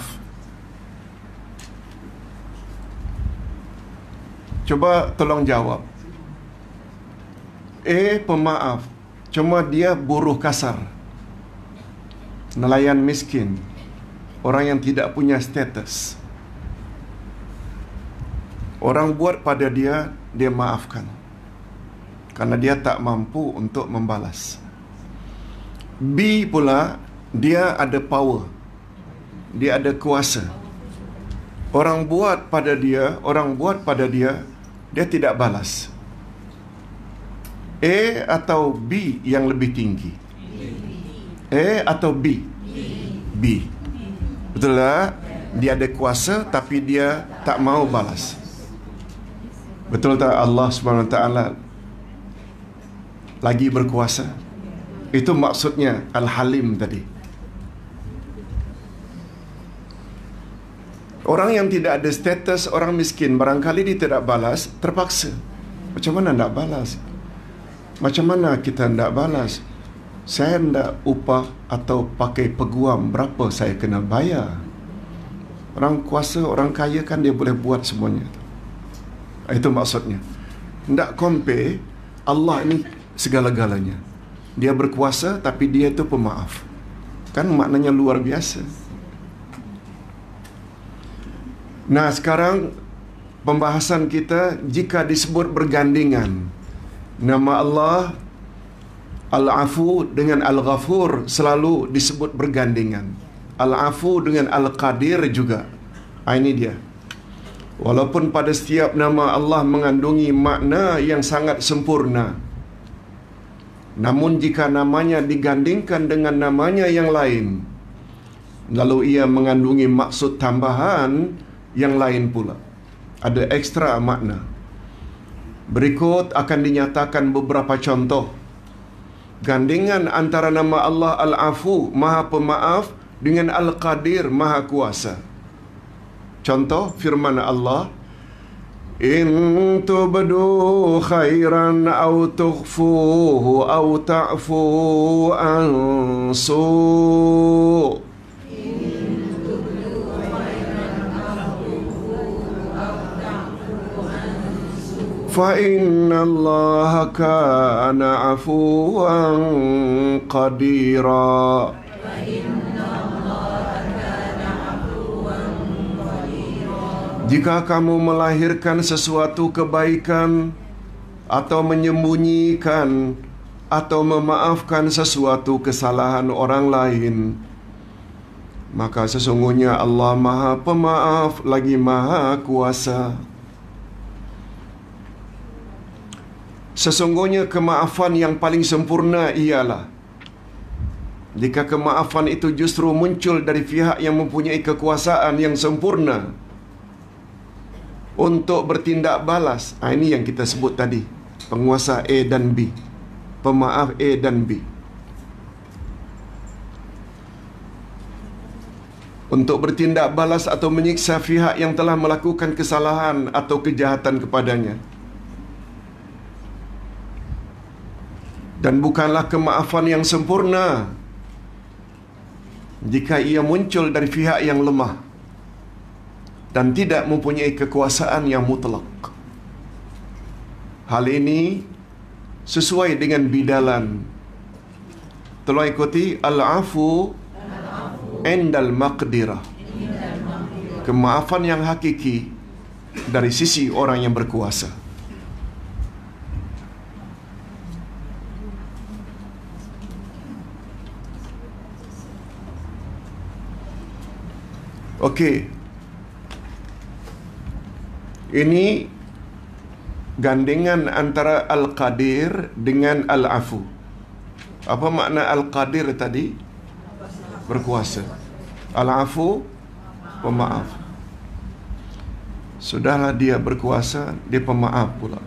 Cuba tolong jawab. Pemaaf, cuma dia buruh kasar, nelayan miskin, orang yang tidak punya status. Orang buat pada dia, dia maafkan karena dia tak mampu untuk membalas. B pula, dia ada power, dia ada kuasa. Orang buat pada dia, dia tidak balas. A atau B yang lebih tinggi? A atau B? B. Betul tak? Dia ada kuasa tapi dia tak mau balas. Betul tak Allah SWT lagi berkuasa? Itu maksudnya Al-Halim tadi. Orang yang tidak ada status, orang miskin, barangkali dia tidak balas, terpaksa. Macam mana nak balas? Macam mana kita nak balas? Saya nak upah atau pakai peguam, berapa saya kena bayar? Orang kuasa, orang kaya kan dia boleh buat semuanya. Itu maksudnya. Nak compare, Allah ni segala-galanya. Dia berkuasa tapi dia tu pemaaf. Kan maknanya luar biasa. Nah, sekarang pembahasan kita jika disebut bergandingan nama Allah Al-Afu dengan Al-Ghafur selalu disebut bergandingan. Al-Afu dengan Al-Qadir juga. Ini dia. Walaupun pada setiap nama Allah mengandungi makna yang sangat sempurna, namun jika namanya digandingkan dengan namanya yang lain, lalu ia mengandungi maksud tambahan yang lain pula. Ada ekstra makna. Berikut akan dinyatakan beberapa contoh gandingan antara nama Allah Al-Afu, Maha Pemaaf, dengan Al-Qadir, Maha Kuasa. Contoh firman Allah, in tubdu khairan aw tukhfuhu aw ta'fu an su'. Fa inna Allah kana afuwan qadira. Jika kamu melahirkan sesuatu kebaikan atau menyembunyikan atau memaafkan sesuatu kesalahan orang lain, maka sesungguhnya Allah Maha Pemaaf lagi Maha Kuasa. Sesungguhnya kemaafan yang paling sempurna ialah jika kemaafan itu justru muncul dari pihak yang mempunyai kekuasaan yang sempurna untuk bertindak balas. Ini yang kita sebut tadi, penguasa A dan B, pemaaf A dan B. Untuk bertindak balas atau menyiksa pihak yang telah melakukan kesalahan atau kejahatan kepadanya. Dan bukanlah kemaafan yang sempurna jika ia muncul dari pihak yang lemah dan tidak mempunyai kekuasaan yang mutlak. Hal ini sesuai dengan bidalan. Tolong ikuti al-afu indal maqdirah. Kemaafan yang hakiki dari sisi orang yang berkuasa. Okey. Ini gandingan antara Al-Qadir dengan Al-Afu. Apa makna Al-Qadir tadi? Berkuasa. Al-Afu, pemaaf. Sudahlah dia berkuasa, dia pemaaf pula.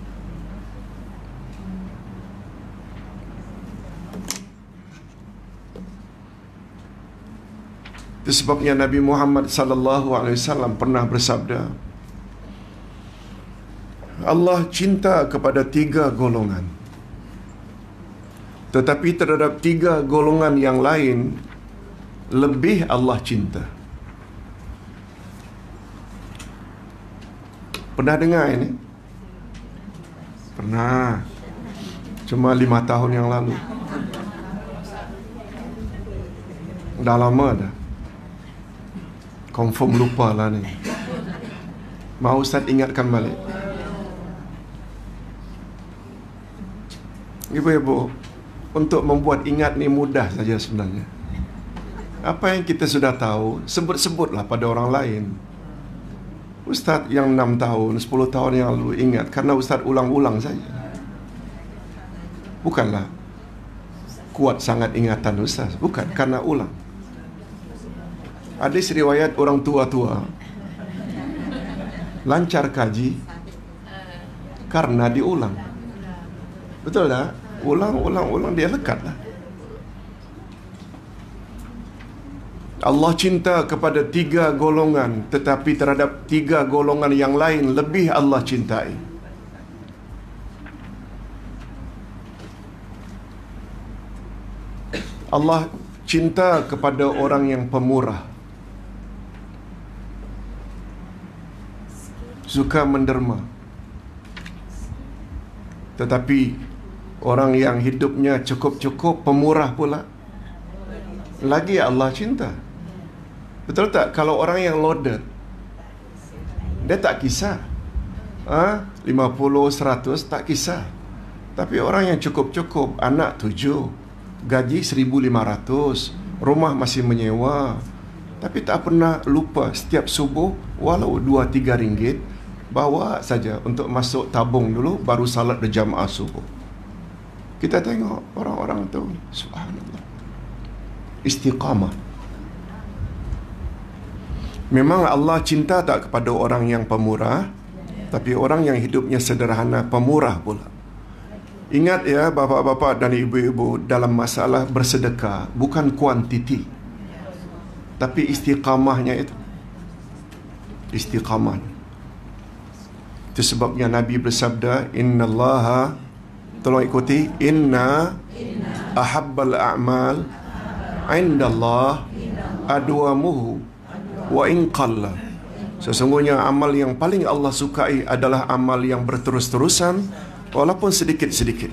Itu sebabnya Nabi Muhammad sallallahu alaihi wasallam pernah bersabda, Allah cinta kepada 3 golongan. Tetapi terhadap 3 golongan yang lain lebih Allah cinta. Pernah dengar ini? Pernah. Cuma 5 tahun yang lalu. Dah lama dah. Confirm lupa lah ni. Mau Ustaz ingatkan balik. Ibu-ibu, untuk membuat ingat ni mudah saja sebenarnya. Apa yang kita sudah tahu, sebut-sebutlah pada orang lain. Ustaz yang 6 tahun, 10 tahun yang lalu ingat karena Ustaz ulang-ulang saja. Bukanlah kuat sangat ingatan Ustaz. Bukan, karena ulang. Hadis riwayat orang tua-tua lancar kaji karena diulang. Betul tak? Ulang, dia lekat lah. Allah cinta kepada 3 golongan, tetapi terhadap 3 golongan yang lain lebih Allah cintai. Allah cinta kepada orang yang pemurah, suka menderma. Tetapi orang yang hidupnya cukup-cukup, pemurah pula, lagi Allah cinta. Betul tak? Kalau orang yang loaded, dia tak kisah. 50, 100 tak kisah. Tapi orang yang cukup-cukup, anak 7, gaji 1,500, rumah masih menyewa, tapi tak pernah lupa setiap subuh, walau 2-3 ringgit, bawa saja untuk masuk tabung dulu, baru salat berjamaah subuh. Kita tengok orang-orang tu, subhanallah, istiqamah. Memang Allah cinta tak kepada orang yang pemurah, tapi orang yang hidupnya sederhana pemurah pula. Ingat ya bapa-bapa dan ibu-ibu, dalam masalah bersedekah bukan kuantiti, tapi istiqamahnya itu. Istiqamah. Itu sebabnya Nabi bersabda, innallaha, tolong ikuti, inna ahabbal a'mal indallah adwamuhu wa in qalla. Sesungguhnya amal yang paling Allah sukai adalah amal yang berterus-terusan walaupun sedikit-sedikit.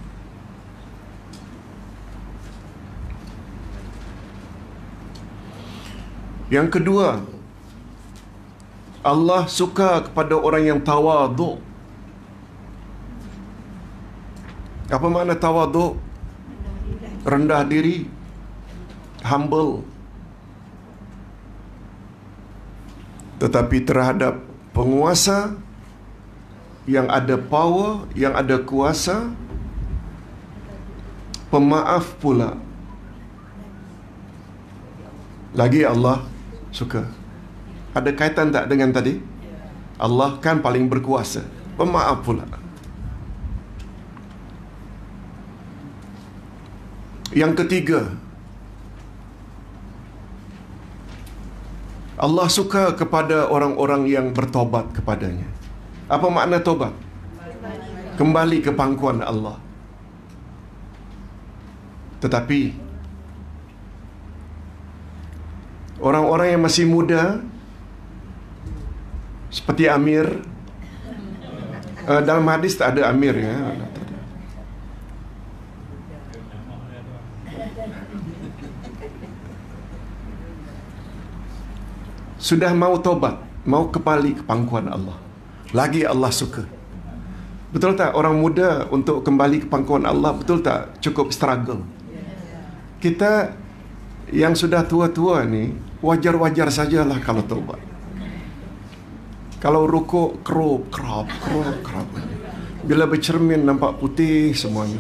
Yang kedua, Allah suka kepada orang yang tawaduk. Apa makna tawaduk? Rendah diri, humble. Tetapi terhadap penguasa yang ada power, yang ada kuasa, pemaaf pula. Lagi Allah suka. Ada kaitan tak dengan tadi? Allah kan paling berkuasa, pemaaf pula. Yang ketiga, Allah suka kepada orang-orang yang bertobat kepadanya. Apa makna tobat? Kembali ke pangkuan Allah. Tetapi orang-orang yang masih muda, seperti Amir, dalam hadis tak ada Amir ya. Sudah mau tobat, mau kembali ke pangkuan Allah. Lagi Allah suka. Betul tak orang muda untuk kembali ke pangkuan Allah, betul tak cukup struggle? Kita yang sudah tua-tua ni wajar-wajar sajalah kalau tobat. Kalau rukuk kerap. Bila bercermin nampak putih semuanya.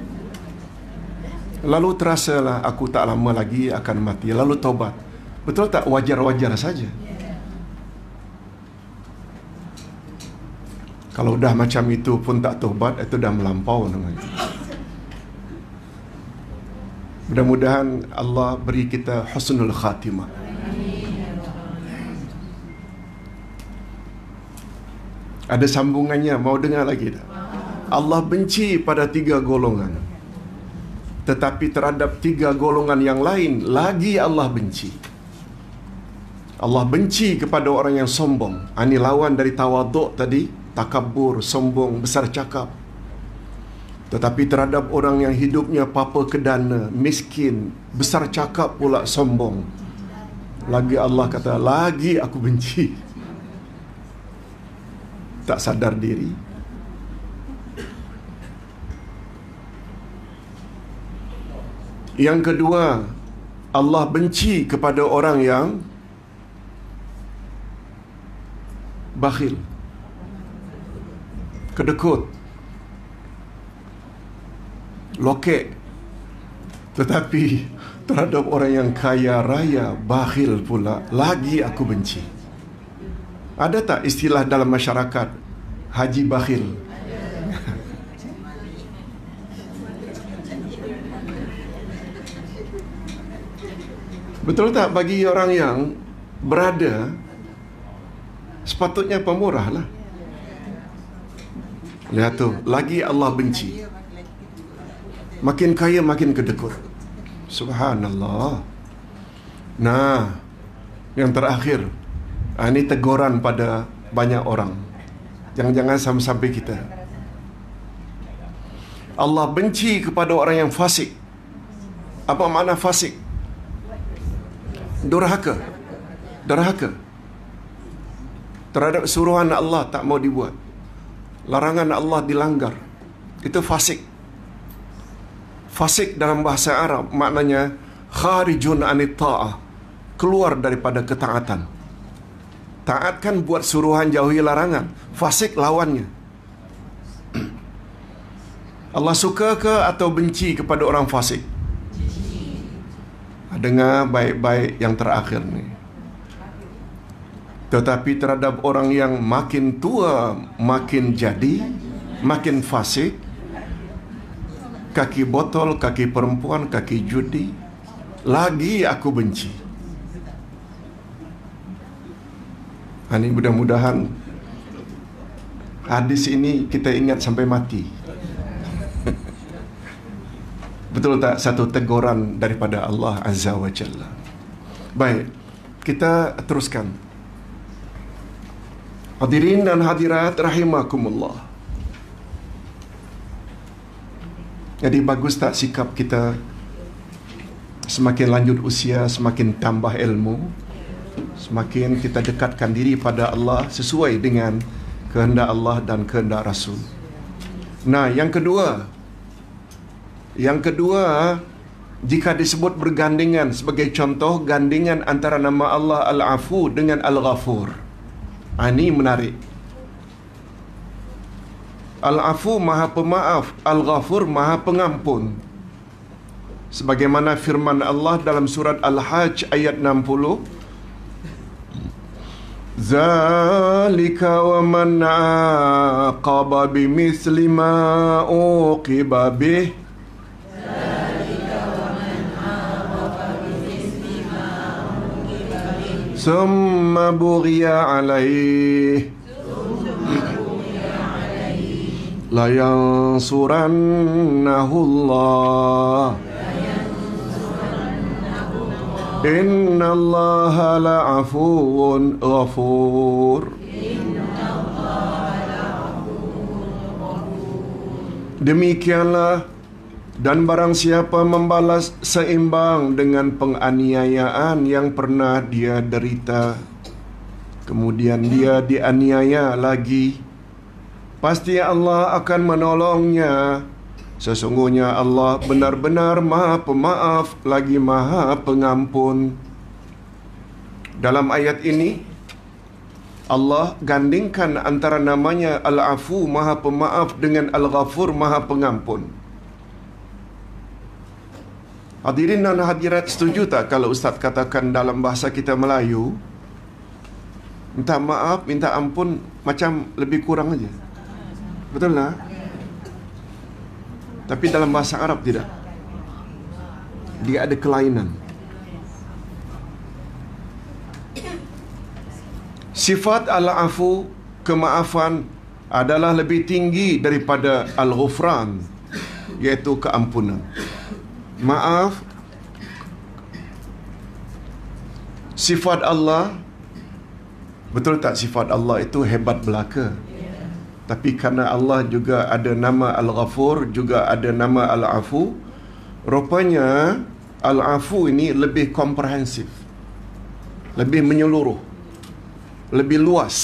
Lalu terasalah aku tak lama lagi akan mati. Lalu tobat. Betul tak wajar-wajar saja? Kalau dah macam itu pun tak tobat, itu dah melampau namanya. Mudah-mudahan Allah beri kita husnul khatimah. Ada sambungannya, mau dengar lagi tak? Allah benci pada 3 golongan. Tetapi terhadap 3 golongan yang lain, lagi Allah benci. Allah benci kepada orang yang sombong. Ini lawan dari tawaduk tadi, takabur, sombong, besar cakap. Tetapi terhadap orang yang hidupnya papa kedana, miskin, besar cakap pula sombong, lagi Allah kata, lagi aku benci. Tak sadar diri. Yang kedua, Allah benci kepada orang yang bakhil, kedekut, lokek. Tetapi terhadap orang yang kaya raya, bakhil pula, lagi aku benci. Ada tak istilah dalam masyarakat haji bakhil? Betul tak bagi orang yang berada, sepatutnya pemurah lah. Lihat tu, lagi Allah benci. Makin kaya makin kedekut. Subhanallah. Nah, yang terakhir, ini teguran pada banyak orang. Jangan-jangan sampai kita. Allah benci kepada orang yang fasik. Apa makna fasik? Durhaka. Derhaka terhadap suruhan Allah tak mau dibuat, larangan Allah dilanggar. Itu fasik. Fasik dalam bahasa Arab maknanya kharijun anit ta'ah, keluar daripada ketaatan. Taat kan buat suruhan, jauhi larangan. Fasik lawannya. Allah suka ke atau benci kepada orang fasik? Dengar baik-baik yang terakhir ni. Tetapi terhadap orang yang makin tua, makin jadi, makin fasik, kaki botol, kaki perempuan, kaki judi, lagi aku benci. Ini mudah-mudahan hadis ini kita ingat sampai mati. Betul tak? Satu teguran daripada Allah Azza wa Jalla. Baik, kita teruskan. Hadirin dan hadirat rahimakumullah. Jadi bagus tak sikap kita semakin lanjut usia, semakin tambah ilmu, semakin kita dekatkan diri pada Allah sesuai dengan kehendak Allah dan kehendak Rasul. Nah, yang kedua, jika disebut bergandingan, sebagai contoh gandingan antara nama Allah Al-Afu dengan Al-Ghafur. Ini menarik. Al-Afu Maha Pemaaf, Al-Ghafur Maha Pengampun. Sebagaimana firman Allah dalam surat Al-Hajj ayat 60, Zalika wa man aqaba bimithli ma uqiba bih summa bughiya alaih la yansurannahu Allah Inna Allah la'afuun ghafur. Demikianlah, dan barang siapa membalas seimbang dengan penganiayaan yang pernah dia derita, kemudian dia dianiaya lagi, pasti Allah akan menolongnya. Sesungguhnya Allah benar-benar Maha Pemaaf lagi Maha Pengampun. Dalam ayat ini Allah gandingkan antara namanya Al-Afu Maha Pemaaf dengan Al-Ghafur Maha Pengampun. Hadirin dan hadirat, setuju tak kalau Ustaz katakan dalam bahasa kita Melayu, minta maaf, minta ampun macam lebih kurang aja? Betul tak? Tapi dalam bahasa Arab tidak. Dia ada kelainan. Sifat Al-Afu, kemaafan, adalah lebih tinggi daripada Al-Ghufran, iaitu keampunan. Maaf, sifat Allah, betul tak sifat Allah itu hebat belaka? Tapi kerana Allah juga ada nama Al-Ghafur, juga ada nama Al-Afu, rupanya Al-Afu ini lebih komprehensif, lebih menyeluruh, lebih luas.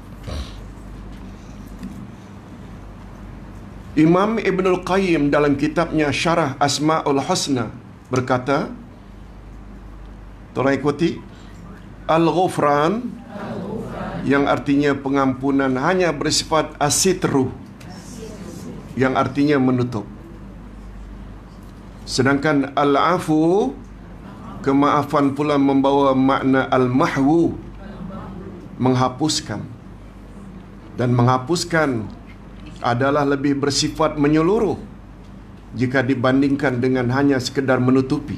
Imam Ibnul Qayyim dalam kitabnya Syarah Asma'ul Husna berkata, tolong ikuti, Al-Ghufran, yang artinya pengampunan, hanya bersifat asitru, yang artinya menutup. Sedangkan Al-Afu, kemaafan, pula membawa makna Al-Mahwu, menghapuskan. Dan menghapuskan adalah lebih bersifat menyeluruh jika dibandingkan dengan hanya sekedar menutupi.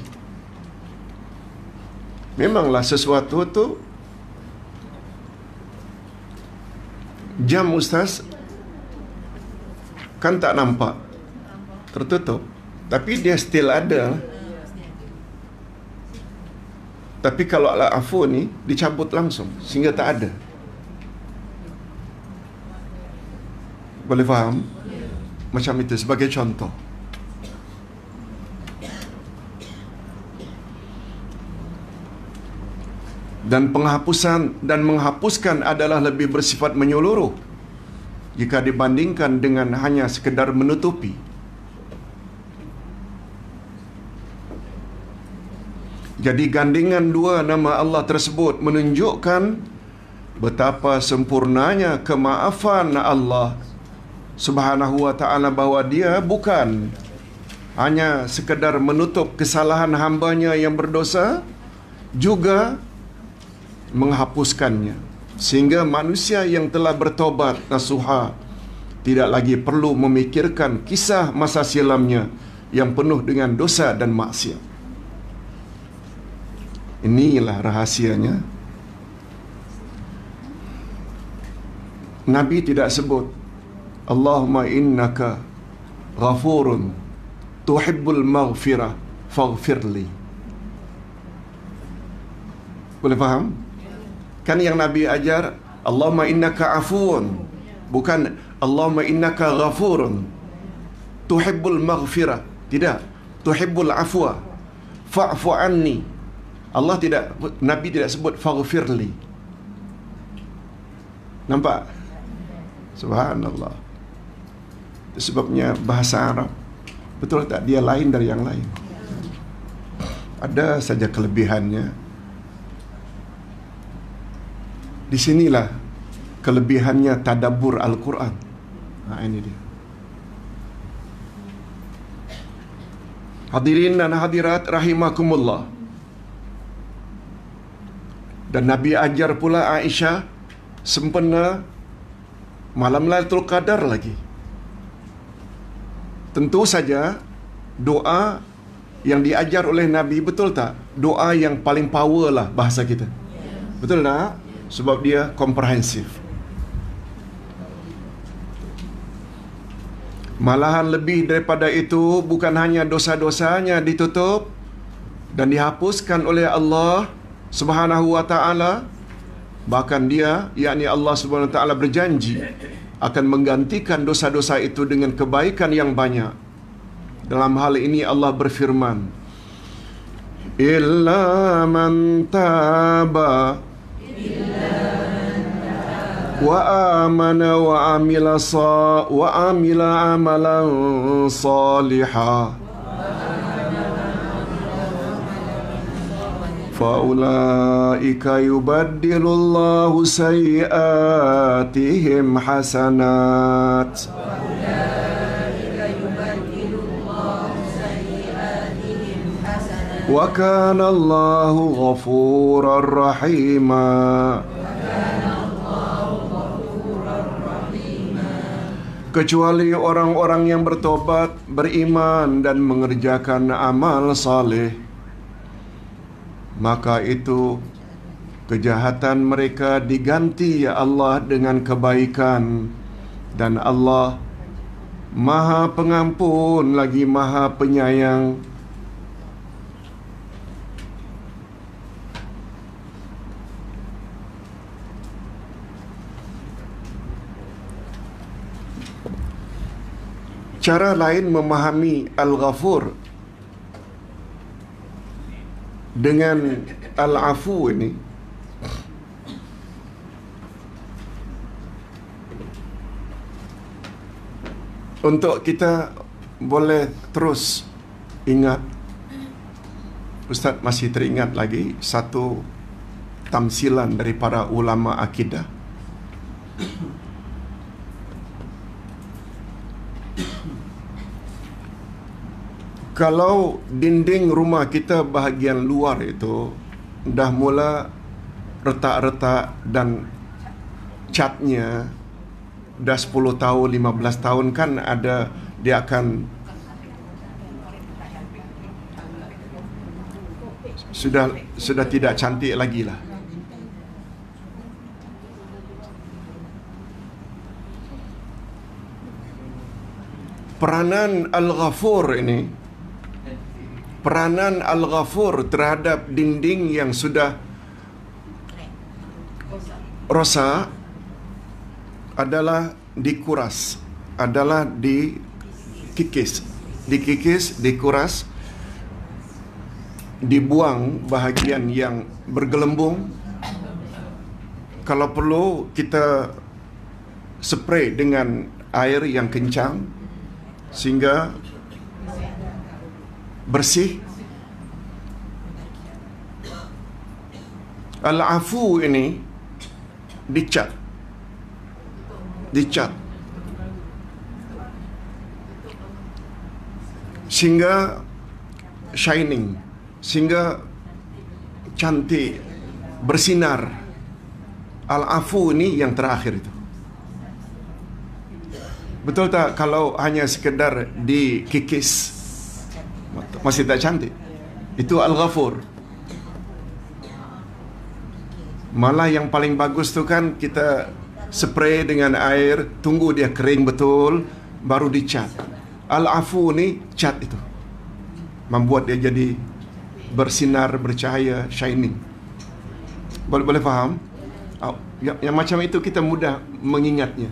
Memanglah sesuatu tu, jam ustaz kan tak nampak, tertutup, tapi dia still ada. Tapi kalau Al-Afu ni dicabut langsung sehingga tak ada. Boleh faham? Macam itu sebagai contoh. Dan penghapusan dan menghapuskan adalah lebih bersifat menyeluruh jika dibandingkan dengan hanya sekedar menutupi. Jadi gandingan dua nama Allah tersebut menunjukkan betapa sempurnanya kemaafan Allah Subhanahu wa ta'ala, bahawa dia bukan hanya sekedar menutup kesalahan hambanya yang berdosa, juga menghapuskannya. Sehingga manusia yang telah bertobat nasuha tidak lagi perlu memikirkan kisah masa silamnya yang penuh dengan dosa dan maksiat. Inilah rahasianya. Nabi tidak sebut Allahumma innaka ghafurun tuhibbul maghfirah faghfirli. Boleh faham? Kan yang Nabi ajar Allahumma innaka afuun, bukan Allahumma innaka ghafurun tuhibbul maghfirah. Tidak, tuhibbul afwa fa'fu anni. Allah tidak, Nabi tidak sebut faghfirli. Nampak? Subhanallah. Itu sebabnya bahasa Arab, betul tak, dia lain dari yang lain. Ada saja kelebihannya. Di sinilah kelebihannya tadabbur Al-Quran. Ini dia. Hadirin dan hadirat rahimakumullah. Dan Nabi ajar pula Aisyah sempena malam Lailatul Qadar lagi. Tentu saja doa yang diajar oleh Nabi, betul tak? Doa yang paling power lah bahasa kita. Betul tak? Sebab dia komprehensif. Malahan lebih daripada itu, bukan hanya dosa-dosanya ditutup dan dihapuskan oleh Allah Subhanahu wa ta'ala, bahkan dia, yakni Allah Subhanahu wa ta'ala, berjanji akan menggantikan dosa-dosa itu dengan kebaikan yang banyak. Dalam hal ini Allah berfirman, illa man taba wa amana wa amila amalan salihah faulaika yubaddilullahu sayyiatihim hasanat wa kana Allahu ghafurar rahima. Kecuali orang-orang yang bertobat, beriman dan mengerjakan amal saleh, maka itu kejahatan mereka diganti ya Allah dengan kebaikan, dan Allah Maha Pengampun lagi Maha Penyayang. Cara lain memahami Al-Ghafur dengan Al-Afu ini, untuk kita boleh terus ingat. Ustaz masih teringat lagi satu tamsilan dari para ulama akidah. Kalau dinding rumah kita bahagian luar itu dah mula retak-retak dan catnya dah 10 tahun, 15 tahun kan ada, dia akan sudah tidak cantik lagi lah. Peranan Al-Ghafur ini, peranan Al-Ghafur terhadap dinding yang sudah rosak adalah dikuras, adalah dikikis, dikuras, dibuang bahagian yang bergelembung. Kalau perlu kita spray dengan air yang kencang sehingga bersih. Al-Afu ini dicat sehingga shining, sehingga cantik, bersinar. Al-afu ni yang terakhir itu. Betul tak kalau hanya sekedar dikikis masih tak cantik? Itu Al-Ghafur. Malah yang paling bagus tu kan kita spray dengan air, tunggu dia kering betul, baru dicat. Al-afu ni cat itu, membuat dia jadi bersinar, bercahaya, shining. Boleh faham? Yang macam itu kita mudah mengingatnya.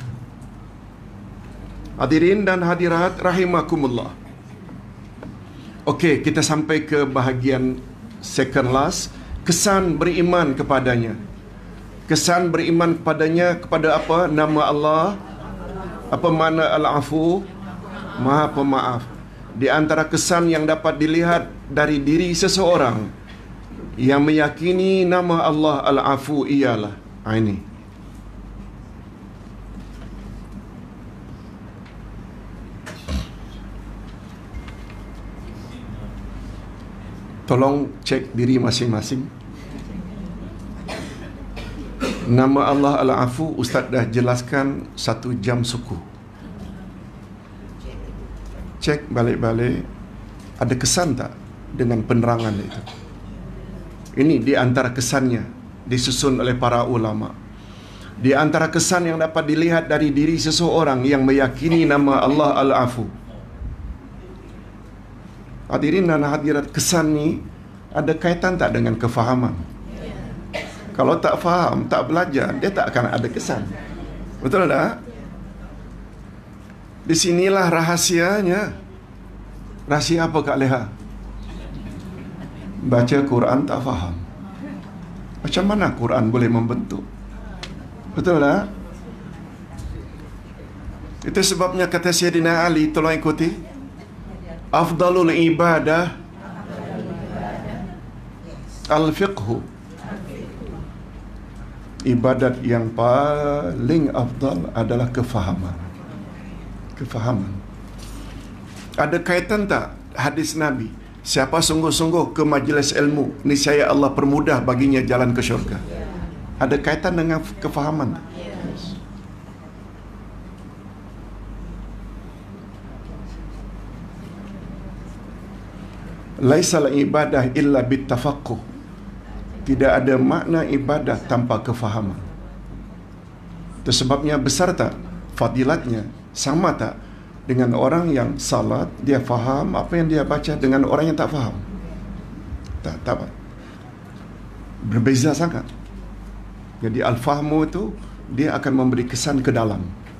Hadirin dan hadirat rahimakumullah. Okey, kita sampai ke bahagian second last, kesan beriman kepadanya. Kesan beriman kepadanya kepada apa? Nama Allah. Apa makna Al-Afu? Maha Pemaaf. Di antara kesan yang dapat dilihat dari diri seseorang yang meyakini nama Allah Al-Afu ialah ini. Tolong cek diri masing-masing. Nama Allah Al-Afu, Ustaz dah jelaskan 1 jam suku. Cek balik-balik, ada kesan tak dengan penerangan itu? Ini di antara kesannya, disusun oleh para ulama. Di antara kesan yang dapat dilihat dari diri seseorang yang meyakini nama Allah Al-Afu. Hadirin dan hadirat, kesan ni ada kaitan tak dengan kefahaman? Kalau tak faham, tak belajar, dia tak akan ada kesan. Betul tak? Di sinilah rahasianya. Rahsia apa Kak Leha? Baca Quran tak faham. Macam mana Quran boleh membentuk? Betul tak? Itu sebabnya kata Sayyidina Ali, tolong ikuti. Afdalul ibadah al-fiqhu. Ibadat yang paling afdal adalah kefahaman. Kefahaman. Ada kaitan tak hadis Nabi? Siapa sungguh-sungguh ke majlis ilmu, niscaya Allah permudah baginya jalan ke syurga. Ada kaitan dengan kefahaman. Laisal ibadah illa bittafaqquh. Tidak ada makna ibadah tanpa kefahaman. Itu sebabnya besar tak fadilatnya? Sama tak dengan orang yang salat, dia faham apa yang dia baca dengan orang yang tak faham? Tak. Berbeza sangat. Jadi al-fahmu itu dia akan memberi kesan ke dalam.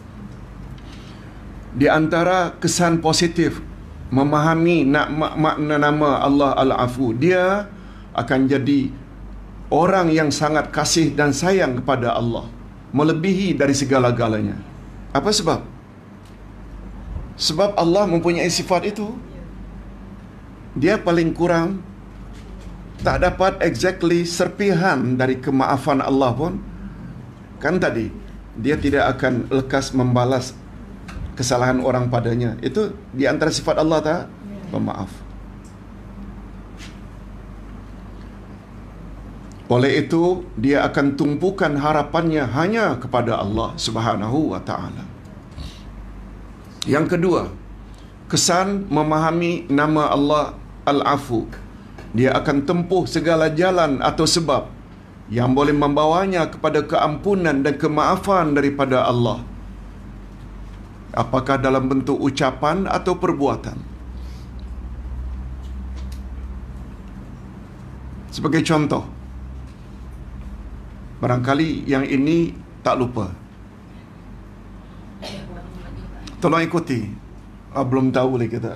Di antara kesan positif memahami makna nama Allah Al-Afu, dia akan jadi orang yang sangat kasih dan sayang kepada Allah, melebihi dari segala-galanya. Apa sebab? Sebab Allah mempunyai sifat itu. Dia paling kurang tak dapat exactly serpihan dari kemaafan Allah pun. Kan tadi, dia tidak akan lekas membalas kesalahan orang padanya. Itu di antara sifat Allah tak? Pemaaf. Oleh itu, dia akan tumpukan harapannya hanya kepada Allah Subhanahu wa ta'ala. Yang kedua, kesan memahami nama Allah Al-Afu. Dia akan tempuh segala jalan atau sebab yang boleh membawanya kepada keampunan dan kemaafan daripada Allah. Apakah dalam bentuk ucapan atau perbuatan. Sebagai contoh, barangkali yang ini tak lupa. Tolong ikuti. Belum tahu lagi kata.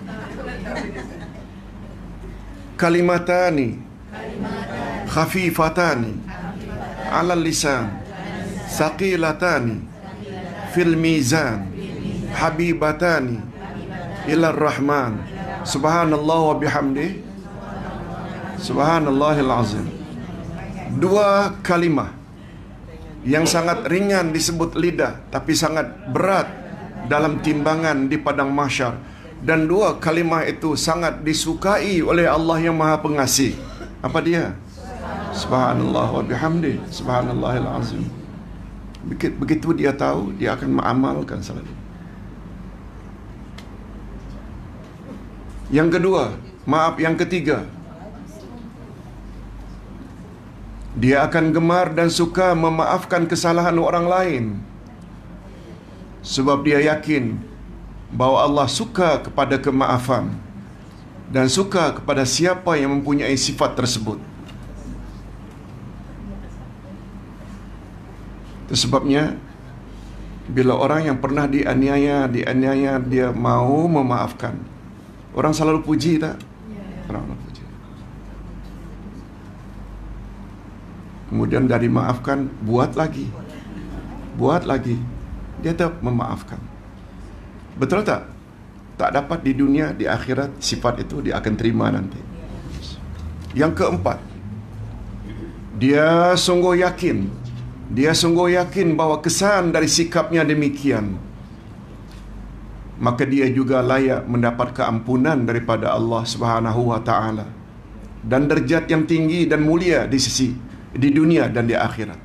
Kalimatani khafifatani ala lisan saqilatani fil mizan habibatani ila rahman subhanallah wa bihamdi subhanallahil azim. 2 kalimah yang sangat ringan disebut lidah tapi sangat berat dalam timbangan di padang mahsyar, dan 2 kalimah itu sangat disukai oleh Allah yang Maha Pengasih. Apa dia? Subhanallah wa bihamdi, subhanallahil azim. Begitu dia tahu, dia akan mengamalkan selalu. Yang kedua, yang ketiga, dia akan gemar dan suka memaafkan kesalahan orang lain. Sebab dia yakin bahawa Allah suka kepada kemaafan dan suka kepada siapa yang mempunyai sifat tersebut. Itu sebabnya bila orang yang pernah dianiaya dia mau memaafkan, orang selalu puji tak? Orang selalu puji. Kemudian dari maafkan, buat lagi. Dia tetap memaafkan. Betul tak? Tak dapat di dunia, di akhirat sifat itu dia akan terima nanti. Yang keempat, dia sungguh yakin bahawa kesan dari sikapnya demikian, maka dia juga layak mendapat keampunan daripada Allah Subhanahu wa taala dan derajat yang tinggi dan mulia di dunia dan di akhirat.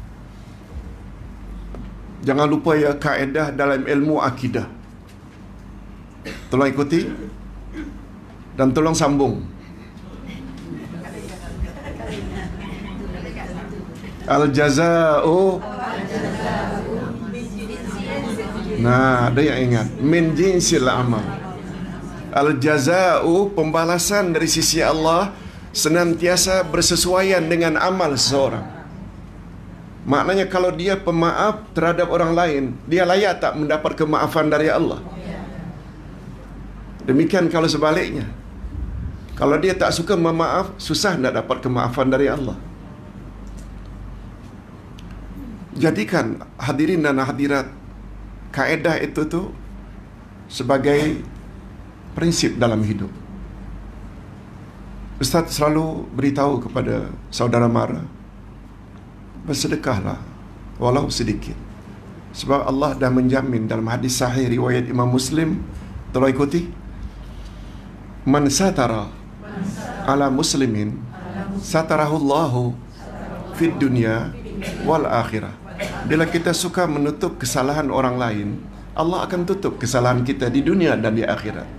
Jangan lupa ya kaedah dalam ilmu akidah. Tolong ikuti dan tolong sambung. Al-jaza'u. Nah, ada yang ingat. Min jinsil amal. Al-jaza'u, pembalasan dari sisi Allah senantiasa bersesuaian dengan amal seseorang. Maknanya kalau dia pemaaf terhadap orang lain, dia layak tak mendapat kemaafan dari Allah? Demikian kalau sebaliknya. Kalau dia tak suka memaaf, susah nak dapat kemaafan dari Allah. Jadikan hadirin dan hadirat kaedah itu tu sebagai prinsip dalam hidup. Ustaz selalu beritahu kepada saudara mara, bersedekahlah walau sedikit. Sebab Allah dah menjamin dalam hadis sahih riwayat Imam Muslim, tolong ikuti. Man satara ala muslimin satarahullahu fid dunya wal akhirah. Bila kita suka menutup kesalahan orang lain, Allah akan tutup kesalahan kita di dunia dan di akhirat.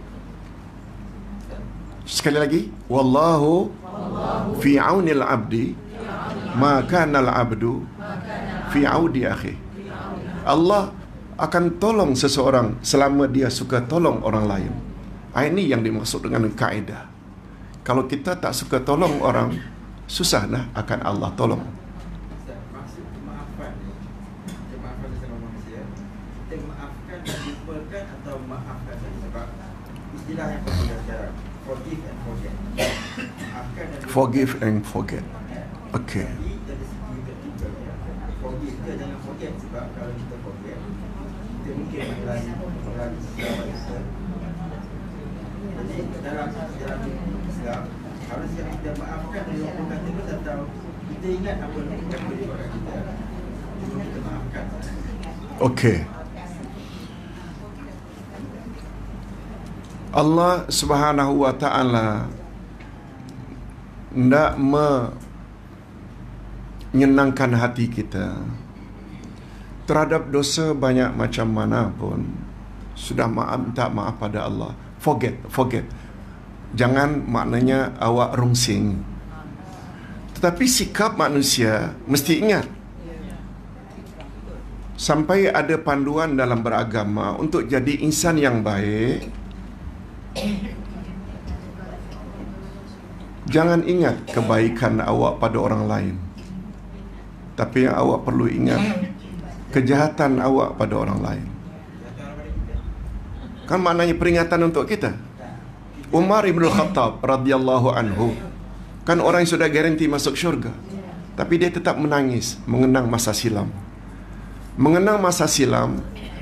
Sekali lagi, wallahu fi aunil abdi ma kana al abdu fi audi akhi. Allah akan tolong seseorang selama dia suka tolong orang lain. Ini yang dimaksud dengan kaedah. Kalau kita tak suka tolong orang, susahlah akan Allah tolong. Maksud kemaafan sesama manusia, kita maafkan dan lupakan atau maafkan saja? Sebab istilah yang popular sekarang, forgive and forget. Maafkan dan lupakan. Forgive and forget. Okey. Jadi dari segi vertikal, forgive ke jangan forget. Sebab kalau kita forget, kita mungkin mengulangi sesuatu kita. Jadi dalam Islam, harusnya kita maafkan dan lupakan terus, atau kita ingat apa yang dibuat kita, cuma kita maafkan. Okey. Allah Subhanahu wa taala hendak menyenangkan hati kita terhadap dosa banyak macam mana pun. Sudah minta maaf pada Allah. Forget. Jangan maknanya awak rungsing. Tetapi sikap manusia mesti ingat. Sampai ada panduan dalam beragama untuk jadi insan yang baik, jangan ingat kebaikan awak pada orang lain, tapi yang awak perlu ingat kejahatan awak pada orang lain. Kan maknanya peringatan untuk kita. Umar ibn Khattab radhiyallahu anhu kan orang yang sudah garanti masuk syurga, tapi dia tetap menangis mengenang masa silam. Mengenang masa silam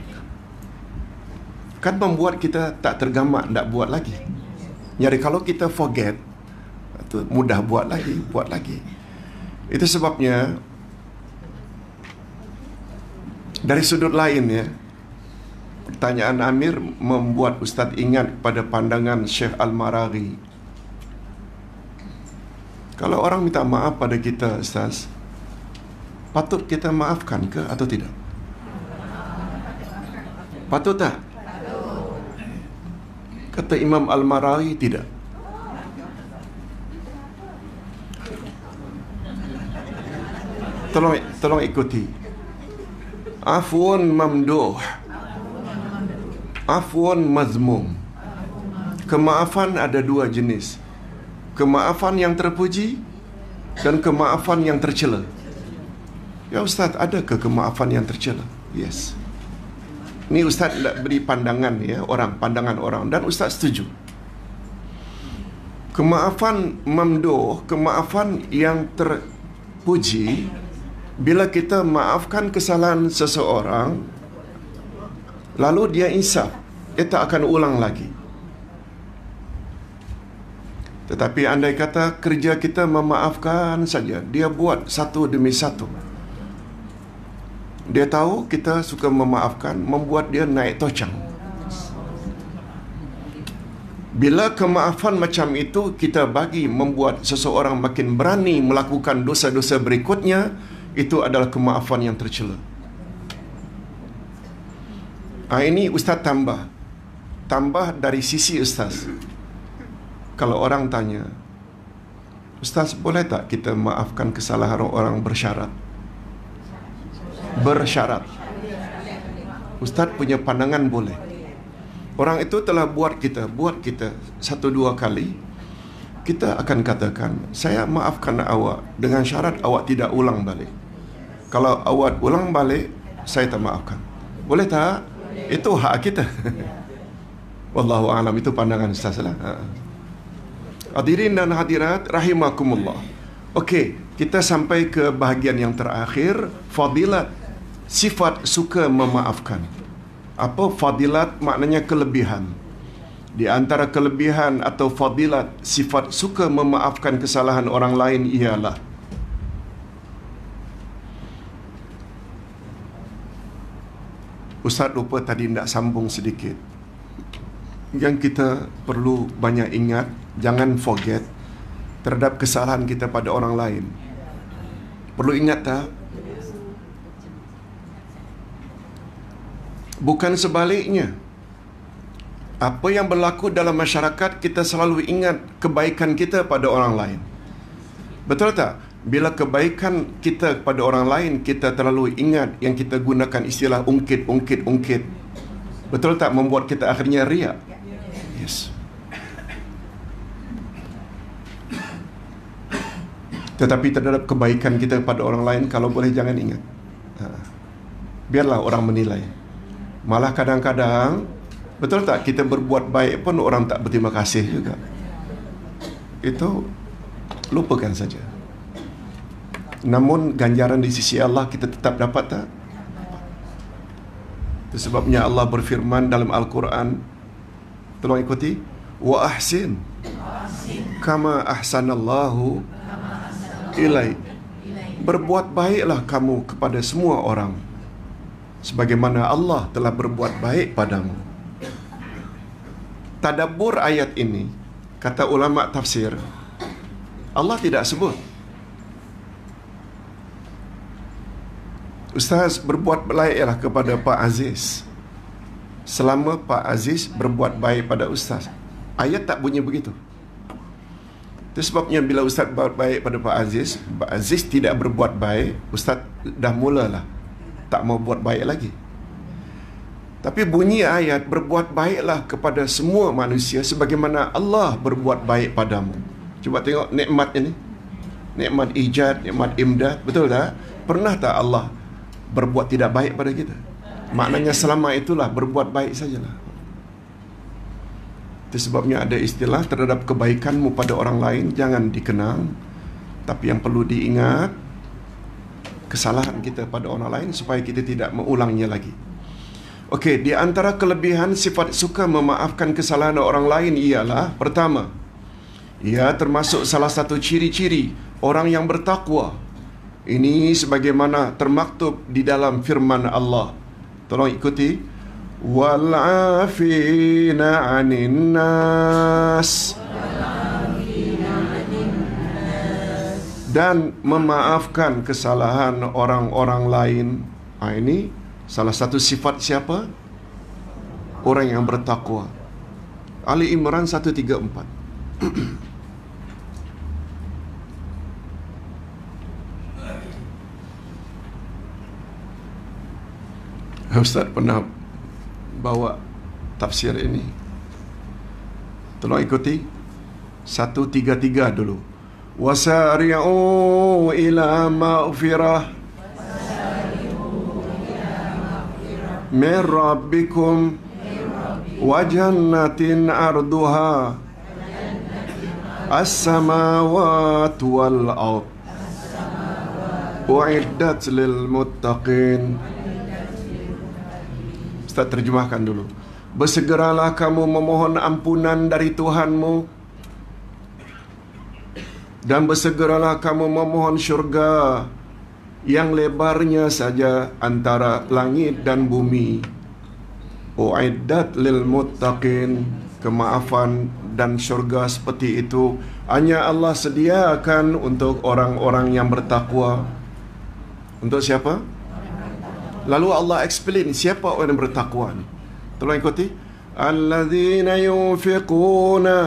kan membuat kita tak tergamak nak buat lagi. Jadi kalau kita forget, itu mudah buat lagi. Itu sebabnya dari sudut lain ya, pertanyaan Amir membuat Ustaz ingat pada pandangan Syekh Al-Maraghi. Kalau orang minta maaf pada kita, Ustaz, patut kita maafkan ke atau tidak? Patut tak? Kata Imam Al-Marawi, tidak. Tolong ikuti. Afwan mamduh, afwan mazmum. Kemaafan ada dua jenis. Kemaafan yang terpuji dan kemaafan yang tercela. Ya Ustaz, adakah kemaafan yang tercela? Yes. Ni Ustaz nak beri pandangan ya, pandangan orang, dan Ustaz setuju. Kemaafan mamduh, kemaafan yang terpuji, bila kita maafkan kesalahan seseorang, lalu dia insaf, dia tak akan ulang lagi. Tetapi andai kata kerja kita memaafkan saja, dia buat satu demi satu, dia tahu kita suka memaafkan, membuat dia naik tocang. Bila kemaafan macam itu kita bagi membuat seseorang makin berani melakukan dosa-dosa berikutnya, itu adalah kemaafan yang tercela. Ini Ustaz tambah dari sisi Ustaz. Kalau orang tanya, Ustaz, boleh tak kita maafkan kesalahan orang bersyarat? Ustaz punya pandangan boleh. Orang itu telah buat kita 1-2 kali, kita akan katakan, saya maafkan awak dengan syarat awak tidak ulang balik. Kalau awak ulang balik, saya tak maafkan. Boleh tak? Itu hak kita. Wallahu a'lam, itu pandangan Ustaz lah. Hadirin dan hadirat rahimakumullah. Okey, kita sampai ke bahagian yang terakhir, fadilat sifat suka memaafkan. Apa fadilat? Maknanya kelebihan. Di antara kelebihan atau fadilat sifat suka memaafkan kesalahan orang lain ialah Ustaz lupa tadi nak sambung sedikit. Yang kita perlu banyak ingat, jangan forget terhadap kesalahan kita pada orang lain. Perlu ingat tak? Bukan sebaliknya. Apa yang berlaku dalam masyarakat, kita selalu ingat kebaikan kita pada orang lain. Betul tak? Bila kebaikan kita pada orang lain, kita terlalu ingat yang kita gunakan istilah ungkit. Betul tak? Membuat kita akhirnya riak. Yes. Tetapi terhadap kebaikan kita pada orang lain, kalau boleh jangan ingat. Biarlah orang menilai. Malah kadang-kadang, betul tak, kita berbuat baik pun orang tak berterima kasih juga. Itu lupakan saja. Namun ganjaran di sisi Allah kita tetap dapat tak? Itu sebabnya Allah berfirman dalam Al-Quran, tolong ikuti, wa ahsin kama ahsanallahu ilaik. Berbuat baiklah kamu kepada semua orang sebagaimana Allah telah berbuat baik padamu. Tadabbur ayat ini, kata ulama tafsir, Allah tidak sebut Ustaz berbuat baiklah kepada Pak Aziz selama Pak Aziz berbuat baik pada Ustaz. Ayat tak bunyi begitu. Itu sebabnya bila Ustaz berbuat baik pada Pak Aziz tidak berbuat baik, Ustaz dah mulalah tak mau buat baik lagi. Tapi bunyi ayat, berbuat baiklah kepada semua manusia sebagaimana Allah berbuat baik padamu. Cuba tengok nikmat ini. Nikmat ijad, nikmat imdad, betul tak? Pernah tak Allah berbuat tidak baik pada kita? Maknanya selama itulah berbuat baik sajalah. Itu sebabnya ada istilah, terhadap kebaikanmu pada orang lain jangan dikenang, tapi yang perlu diingat kesalahan kita pada orang lain supaya kita tidak mengulangnya lagi. Okey, di antara kelebihan sifat suka memaafkan kesalahan orang lain ialah, pertama, ia termasuk salah satu ciri-ciri orang yang bertakwa. Ini sebagaimana termaktub di dalam firman Allah. Tolong ikuti. Wal'afina 'anin nas dan memaafkan kesalahan orang-orang lain. Ini salah satu sifat siapa? Orang yang bertakwa. Ali Imran 134. Ustaz pernah bawa tafsir ini. Tolong ikuti 133 dulu. Wasari'u ila maghfirah min rabbikum wa jannatin arduha as-samawati wal ard u'iddat lil muttaqin. Ustaz terjemahkan dulu. Bersegeralah kamu memohon ampunan dari Tuhanmu, dan bersegeralah kamu memohon syurga yang lebarnya saja antara langit dan bumi. U'iddat lil muttaqin. Kemaafan dan syurga seperti itu hanya Allah sediakan untuk orang-orang yang bertakwa. Untuk siapa? Lalu Allah explain siapa orang yang bertakwa ni. Tolong ikuti. Alladzina yunfiquna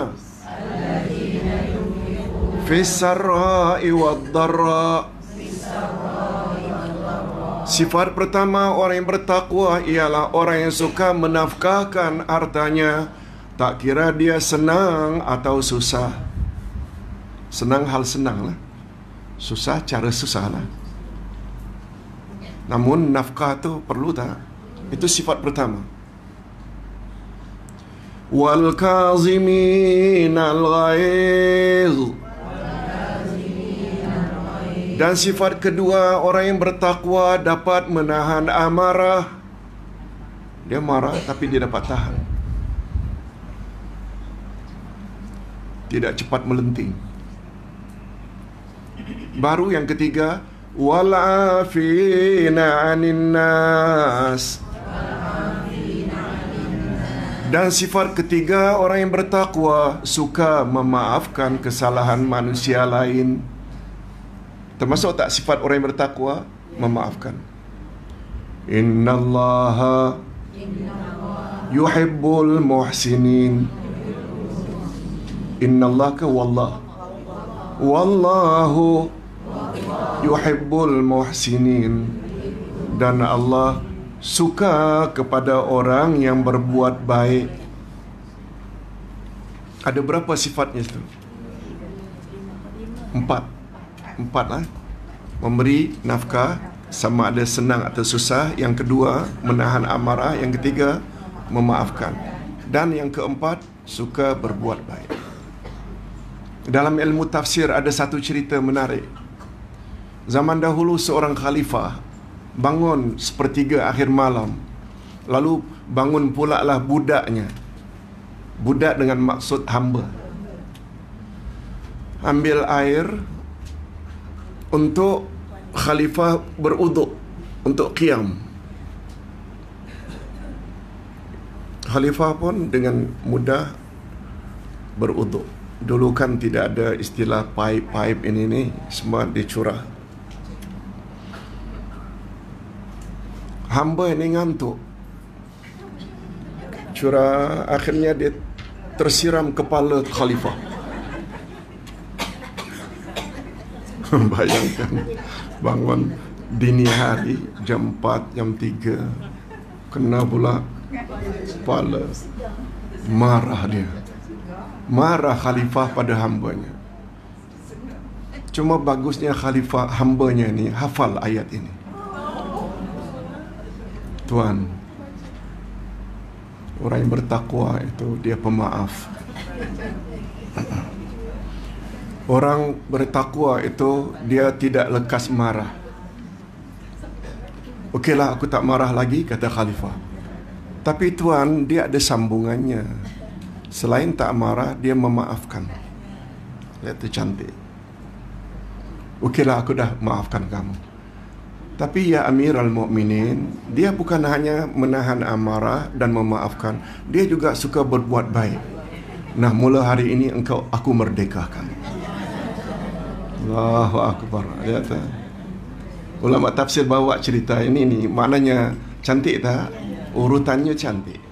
fis sarra'i wad dharra. Sifat pertama orang yang bertakwa ialah orang yang suka menafkahkan hartanya, tak kira dia senang atau susah. Senang hal senang lah, susah cara susah lah. Namun nafkah tu perlu tak? Itu sifat pertama. Wal kaziminal ghaiz. Dan sifat kedua, orang yang bertakwa dapat menahan amarah. Dia marah tapi dia dapat tahan. Tidak cepat melenting. Baru yang ketiga, wal afina 'anin nas. Dan sifat ketiga, orang yang bertakwa suka memaafkan kesalahan manusia lain. Termasuk tak sifat orang yang bertakwa? Memaafkan. Innallaha yuhibbul muhsinin. Innallah ke wallah? Wallahu yuhibbul muhsinin. Dan Allah suka kepada orang yang berbuat baik. Ada berapa sifatnya itu? 4 lah. Memberi nafkah, sama ada senang atau susah. Yang kedua, menahan amarah. Yang ketiga, memaafkan. Dan yang keempat, suka berbuat baik. Dalam ilmu tafsir ada satu cerita menarik. Zaman dahulu seorang khalifah bangun sepertiga akhir malam. Lalu bangun pula lah budaknya. Budak dengan maksud hamba. Ambil air untuk khalifah beruduk untuk qiyam. Khalifah pun dengan mudah beruduk. Dulu kan tidak ada istilah paip ini semua dicurah. Hamba ini ngantuk. Curah, akhirnya dia tersiram kepala khalifah. Bayangkan bangun dini hari jam 4, jam 3, kena pula kepala. Marah dia. Marah khalifah pada hambanya. Cuma bagusnya khalifah hambanya ni hafal ayat ini. Tuan, orang yang bertakwa itu dia pemaaf. Orang bertakwa itu dia tidak lekas marah. Okeylah, aku tak marah lagi, kata khalifah. Tapi tuan, dia ada sambungannya. Selain tak marah, dia memaafkan. Lihat tu cantik. Okeylah, aku dah maafkan kamu. Tapi ya Amirul Mukminin, dia bukan hanya menahan amarah dan memaafkan, dia juga suka berbuat baik. Nah, mula hari ini aku merdekakan. Allahu Akbar. Lihat tak? Ulama tafsir bawa cerita ini ni, maknanya cantik tak? Urutannya cantik.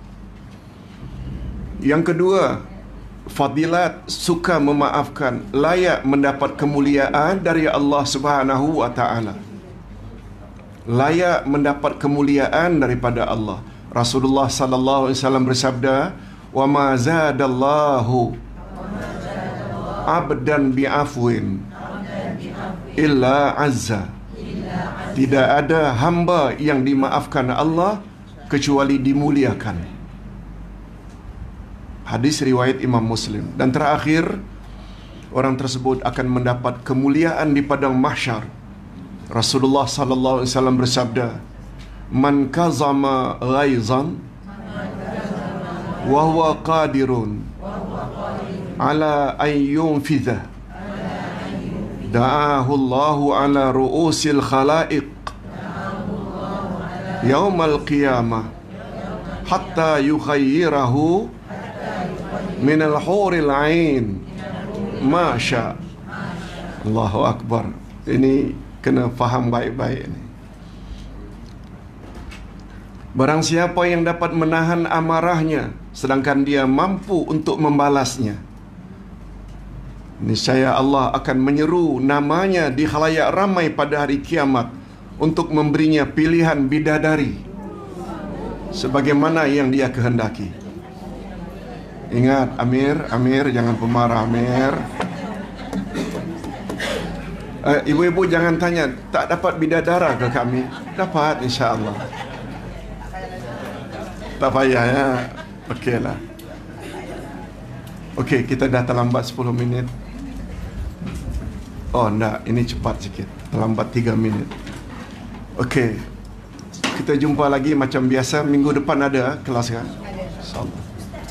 Yang kedua, fadilat suka memaafkan, layak mendapat kemuliaan dari Allah Subhanahu wa taala. Layak mendapat kemuliaan daripada Allah. Rasulullah sallallahu alaihi wasallam bersabda, "Wa ma zadallahu abdan bi'afwin illa azza." Tidak ada hamba yang dimaafkan Allah kecuali dimuliakan. Hadis riwayat Imam Muslim. Dan terakhir, orang tersebut akan mendapat kemuliaan di padang mahsyar. Rasulullah sallallahu alaihi wasallam bersabda, "Man kazama ghaizan wa huwa qadirun ala an yunfidha da'ahu Allahu ala ru'usil khalaiq yaumal qiyamah hatta yukhayyirahu min al-huril ain ma sya." Allahu Akbar. Ini kena faham baik-baik ni. Barang siapa yang dapat menahan amarahnya sedangkan dia mampu untuk membalasnya, niscaya Allah akan menyeru namanya di khalayak ramai pada hari kiamat untuk memberinya pilihan bidadari sebagaimana yang dia kehendaki. Ingat, Amir, jangan pemarah, Amir. Ibu-ibu jangan tanya, tak dapat bidadara ke kami? Dapat, insya-Allah. Tak payah ya. Okeylah. Okey, kita dah terlambat 10 minit. Oh, enggak, ini cepat sikit. Terlambat 3 minit. Okey. Kita jumpa lagi macam biasa. Minggu depan ada kelas kan? Ada. InsyaAllah.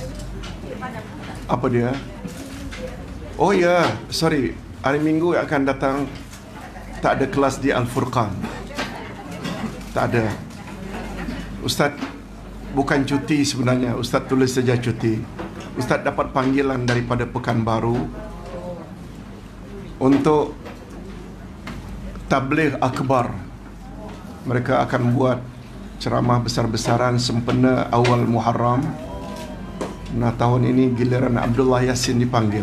Apa dia? Oh ya, sorry. Hari Minggu akan datang tak ada kelas di Al-Furqan. Tak ada. Ustaz bukan cuti sebenarnya. Ustaz tulis saja cuti. Ustaz dapat panggilan daripada Pekanbaru untuk tabligh akbar. Mereka akan buat ceramah besar-besaran sempena awal Muharram. Nah, tahun ini giliran Abdullah Yasin dipanggil.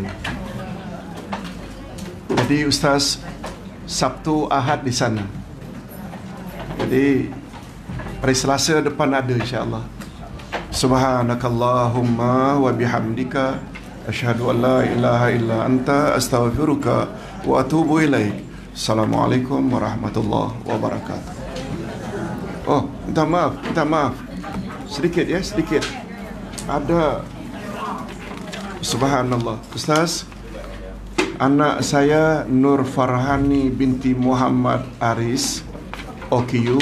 Jadi Ustaz Sabtu Ahad di sana. Jadi hari Selasa depan ada insya-Allah. Subhanakallahumma wa bihamdika asyhadu an la ilaha illa anta astaghfiruka wa atubu ilaik. Assalamualaikum warahmatullahi wabarakatuh. Oh, minta maaf. Sedikit ya, sedikit. Ada subhanallah. Ustaz, anak saya Nur Farhani binti Muhammad Aris OKU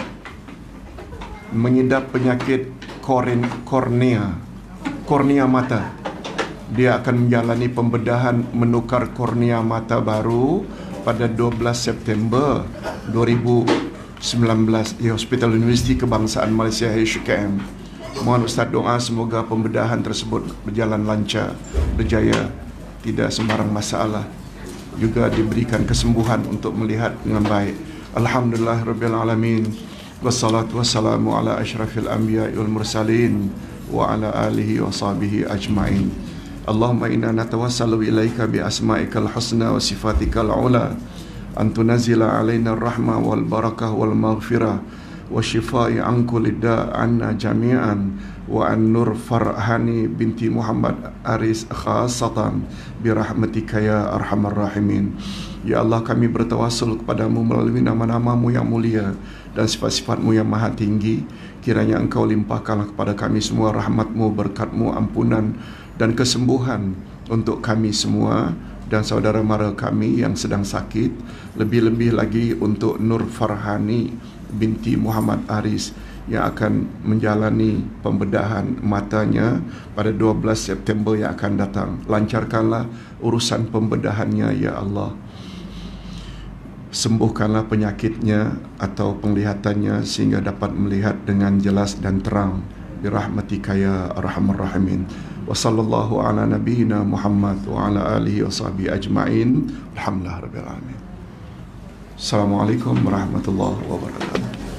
mengidap penyakit kornea mata. Dia akan menjalani pembedahan menukar kornea mata baru pada 12 September 2019 di Hospital Universiti Kebangsaan Malaysia HKM. Mohon Ustaz doa semoga pembedahan tersebut berjalan lancar, berjaya, tidak sembarang masalah, juga diberikan kesembuhan untuk melihat dengan baik. Alhamdulillahirabbil alamin. Wassalatu wassalamu ala asyrafil anbiya'i wal mursalin wa ala alihi wa sahbihi ajma'in. Allahumma inna natawassalu ilaika bi asma'ikal husna wa sifatikal ula an tunazila alaina ar-rahmah wal barakah wal maghfirah wa shifaa'i an kulli da' anna jami'an wa an Nur Farhani binti Muhammad Aris khassatan bi rahmatika ya arhamar rahimin. Ya Allah, kami bertawassul kepadamu melalui nama-namamu yang mulia dan sifat-sifatmu yang maha tinggi. Kiranya Engkau limpahkanlah kepada kami semua rahmatmu, berkatmu, ampunan dan kesembuhan untuk kami semua dan saudara mara kami yang sedang sakit. Lebih-lebih lagi untuk Nur Farhani binti Muhammad Aris yang akan menjalani pembedahan matanya pada 12 September yang akan datang. Lancarkanlah urusan pembedahannya ya Allah. Sembuhkanlah penyakitnya atau penglihatannya sehingga dapat melihat dengan jelas dan terang birahmatika ya arhamar rahimin. Wa sallallahu ala nabiyyina Muhammad wa ala alihi wa sahbihi ajma'in. Alhamdulillah rabbil alamin. Assalamualaikum warahmatullahi wabarakatuh.